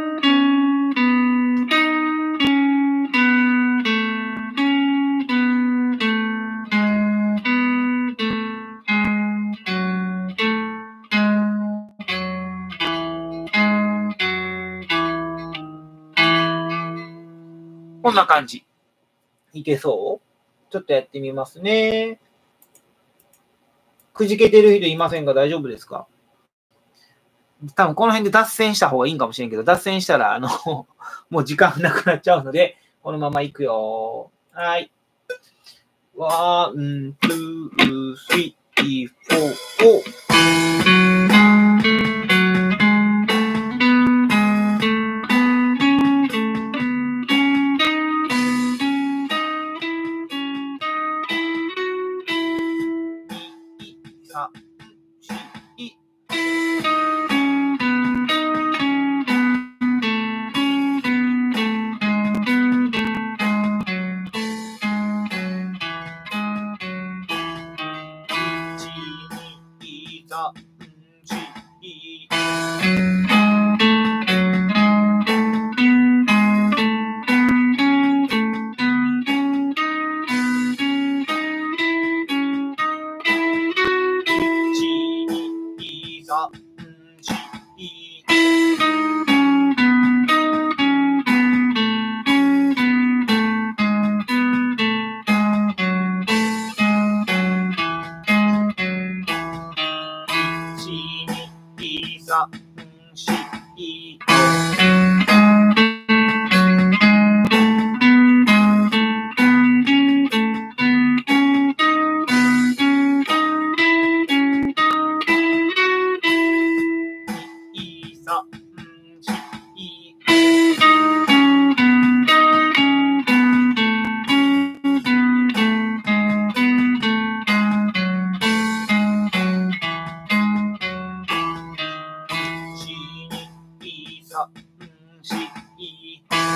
こんな感じ。いけそう？ちょっとやってみますね。くじけてる人いませんが大丈夫ですか？多分この辺で脱線した方がいいんかもしれんけど、脱線したら、もう時間なくなっちゃうので、このまま行くよ。はい。ワン、ツー、スリー、フォー、フォー。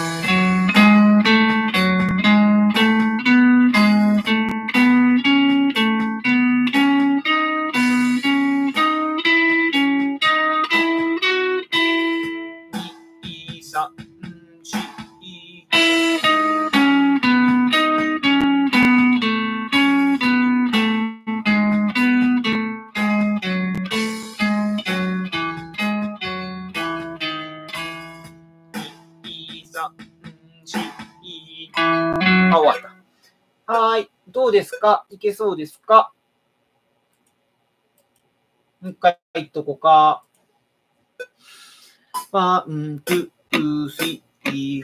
あ、終わった。はーい。どうですか？いけそうですか？もう一回言っとこうか。1、2、3、4、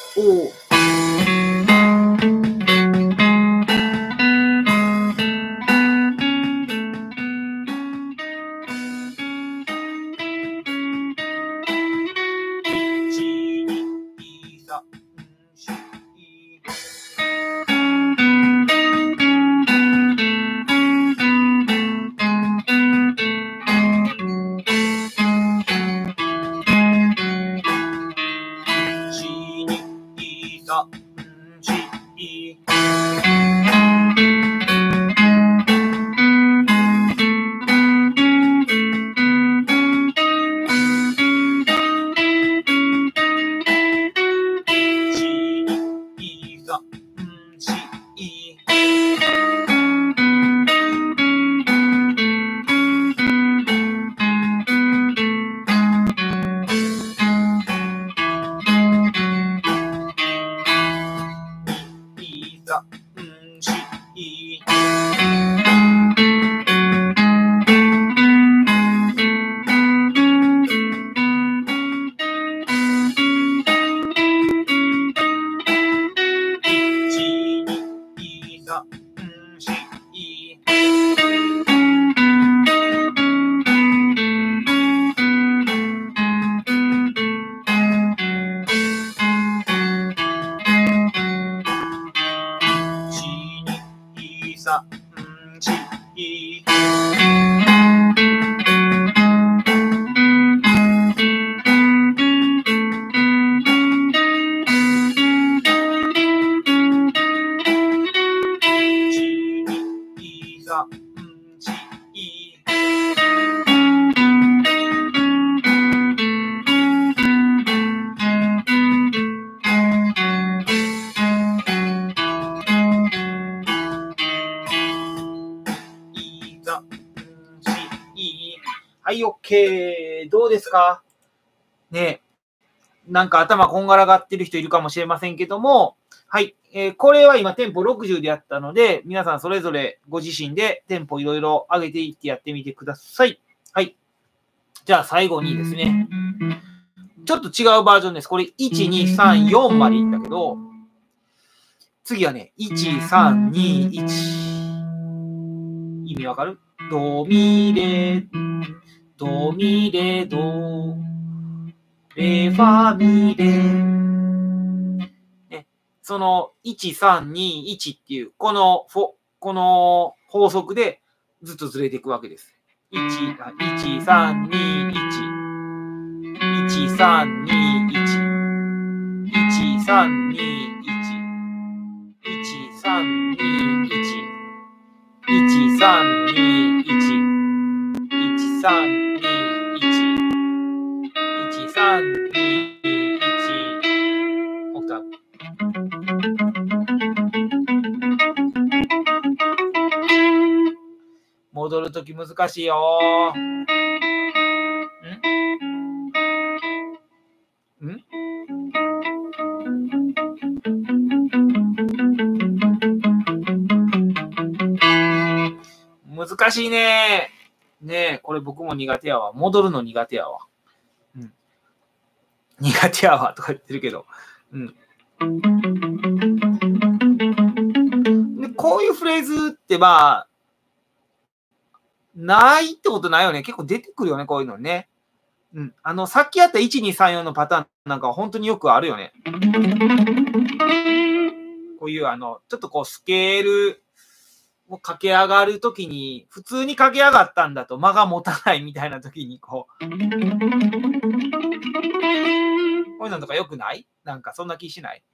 はい、OK。どうですかね。なんか頭こんがらがってる人いるかもしれませんけども、はい。これは今テンポ60でやったので、皆さんそれぞれご自身でテンポいろいろ上げていってやってみてください。はい。じゃあ最後にですね、ちょっと違うバージョンです。これ1、2、3、4までいったけど、次はね、1、3、2、1。意味わかる？ドミレ、ドミレ、ド、レファミレ。ね、その1、3、2、1っていう、この法則でずっとずれていくわけです。1、3、2、1。1、3、2、1。1、3、2、1。1、3、2、1。1、3、2、1。1、3、2、1。1、3、2、1。オクターブ。戻るとき難しいよ。難しいね。ねえ、これ僕も苦手やわ。戻るの苦手やわ。苦手やわとか言ってるけど。でこういうフレーズってまあ、ないってことないよね。結構出てくるよね、こういうのね。さっきやった1、2、3、4のパターンなんか本当によくあるよね。こういうちょっとこうスケールもう駆け上がるときに、普通に駆け上がったんだと間が持たないみたいなときに、こういうのとかよくない？なんかそんな気しない？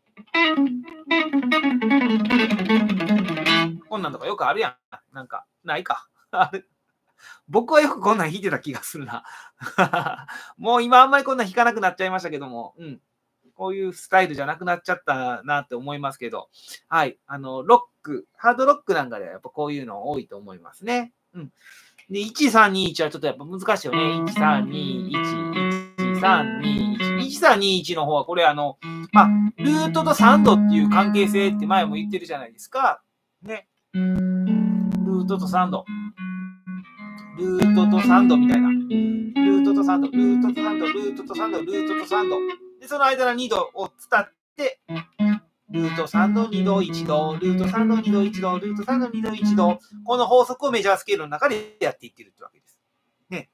こんなんとかよくあるやん。なんか、ないか。ある。僕はよくこんなん弾いてた気がするな。もう今あんまりこんなん弾かなくなっちゃいましたけども、こういうスタイルじゃなくなっちゃったなって思いますけど、はい、ロック、ハードロックなんかではやっぱこういうの多いと思いますね。で、1321はちょっとやっぱ難しいよね。1321、1321。1321の方はこれルートと3度っていう関係性って前も言ってるじゃないですか。ね。ルートと3度。ルートと3度みたいな。ルートと3度、ルートと3度、ルートと3度、ルートと3度。で、その間の2度を伝って、ルート3度、2度、1度、ルート3度、2度、1度、ルート3度、2度、1度。この法則をメジャースケールの中でやっていってるってわけです。ね。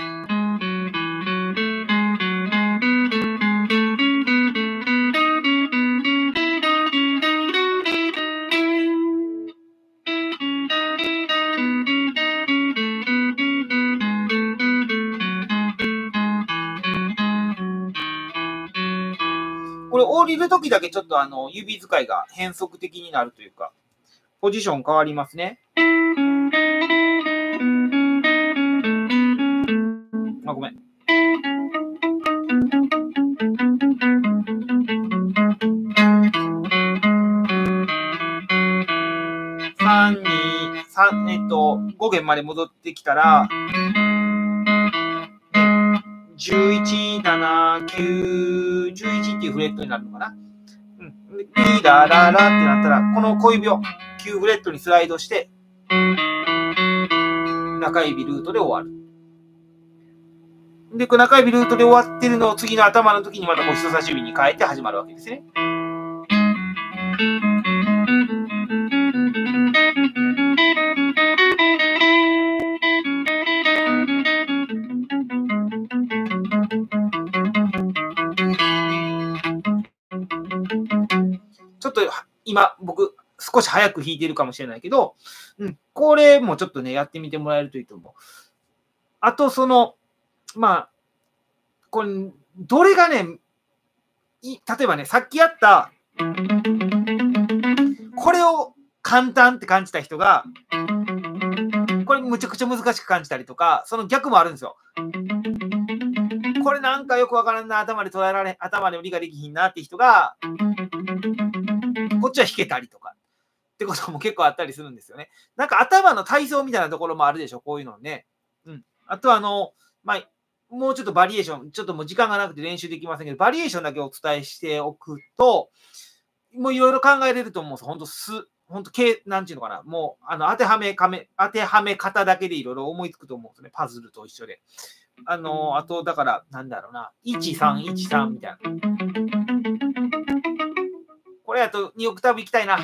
これ降りるときだけちょっと指使いが変則的になるというか、ポジション変わりますね。ごめん。3、2、3、5弦まで戻ってきたら、11、7、9、11っていうフレットになるのかな。リラララってなったら、この小指を9フレットにスライドして、中指ルートで終わる。で、中指ルートで終わってるのを次の頭の時にまた人差し指に変えて始まるわけですね。ちょっと今僕少し早く弾いてるかもしれないけど、これもちょっとね、やってみてもらえるといいと思う。あと、これ、どれがね、例えばね、さっきやった、これを簡単って感じた人が、これむちゃくちゃ難しく感じたりとか、その逆もあるんですよ。これなんかよくわからんな、頭で理解できひんなって人が、こっちは弾けたりとか。ってことも結構あったりするんですよね。なんか頭の体操みたいなところもあるでしょ、こういうのね。あともうちょっとバリエーション、ちょっともう時間がなくて練習できませんけど、バリエーションだけお伝えしておくと、もういろいろ考えれると思うんですよ。本当なんていうのかな。もう、当てはめ方だけでいろいろ思いつくと思うんですね。パズルと一緒で。あと、だから、なんだろうな。1313みたいな。これあと2オクターブいきたいな。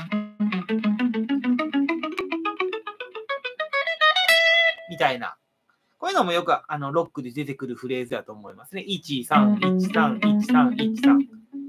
みたいな。こういうのもよくロックで出てくるフレーズだと思いますね。131313131313131313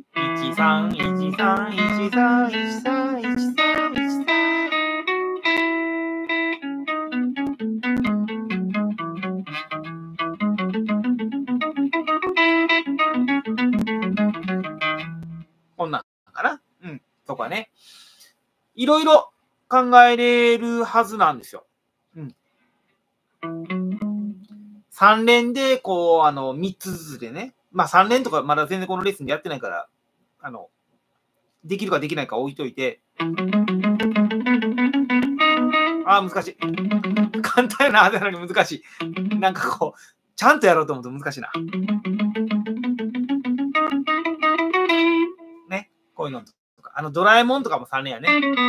こんなんかな。とかね。いろいろ考えれるはずなんですよ。3連で、こう、3つずつでね。3連とかまだ全然このレッスンでやってないから、できるかできないか置いといて。難しい。簡単やな、はずなのに難しい。なんかこう、ちゃんとやろうと思うと難しいな。ね。こういうのとか。ドラえもんとかも3連やね。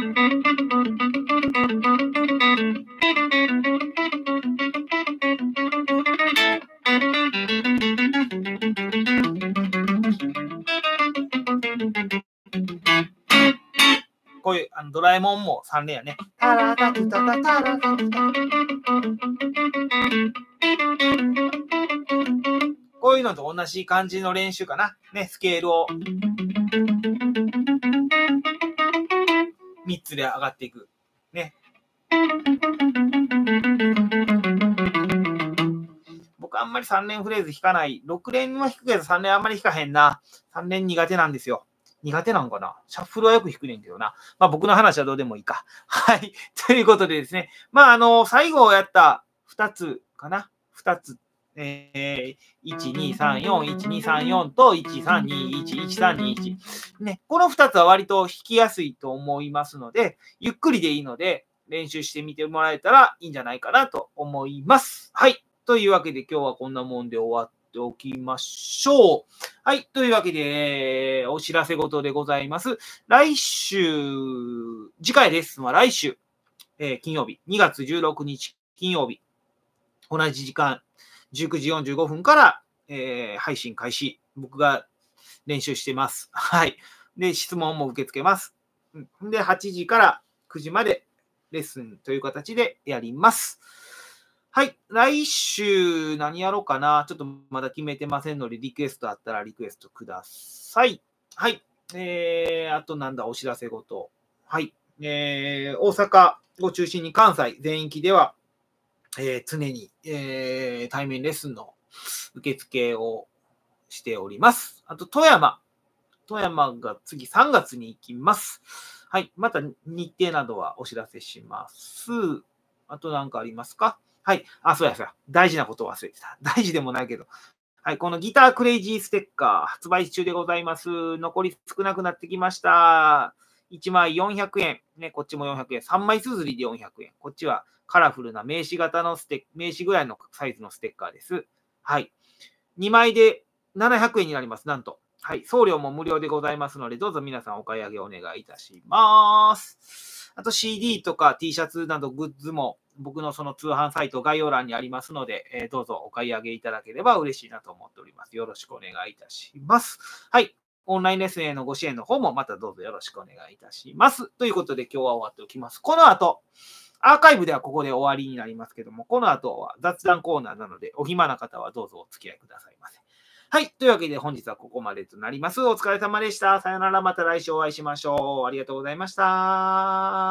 こういうドラえもんも3連やね。こういうのと同じ感じの練習かな。ね、スケールを3つで上がっていく。ね。 僕あんまり3連フレーズ弾かない。6連は弾くけど3連あんまり弾かへんな。3連苦手なんですよ。苦手なのかな、シャッフルはよく弾くねんけどな。まあ僕の話はどうでもいいか。はい。ということでですね。まあ最後やった2つかな。2つ。1234、1234と1321、1321。ね。この2つは割と弾きやすいと思いますので、ゆっくりでいいので、練習してみてもらえたらいいんじゃないかなと思います。はい。というわけで今日はこんなもんで終わっておきましょう。はい。というわけで、お知らせ事でございます。来週、次回レッスンは来週、金曜日、2月16日金曜日、同じ時間、19時45分から、配信開始。僕が練習してます。はい。で、質問も受け付けます。で、8時から9時までレッスンという形でやります。はい。来週何やろうかな。ちょっとまだ決めてませんので、リクエストあったらリクエストください。はい。あとなんだ、お知らせ事。はい。大阪を中心に関西全域では、常に、対面レッスンの受付をしております。あと、富山が次3月に行きます。はい。また日程などはお知らせします。あと何かありますか？はい。そうや。大事なことを忘れてた。大事でもないけど。はい。このギタークレイジーステッカー発売中でございます。残り少なくなってきました。1枚400円。ね、こっちも400円。3枚綴りで400円。こっちはカラフルな名刺型の名刺ぐらいのサイズのステッカーです。はい。2枚で700円になります。なんと。はい。送料も無料でございますので、どうぞ皆さんお買い上げお願いいたします。あと CD とか T シャツなどグッズも僕のその通販サイト概要欄にありますので、どうぞお買い上げいただければ嬉しいなと思っております。よろしくお願いいたします。はい。オンラインレッスンへのご支援の方もまたどうぞよろしくお願いいたします。ということで今日は終わっておきます。この後、アーカイブではここで終わりになりますけども、この後は雑談コーナーなので、お暇な方はどうぞお付き合いくださいませ。はい。というわけで本日はここまでとなります。お疲れ様でした。さよなら。また来週お会いしましょう。ありがとうございました。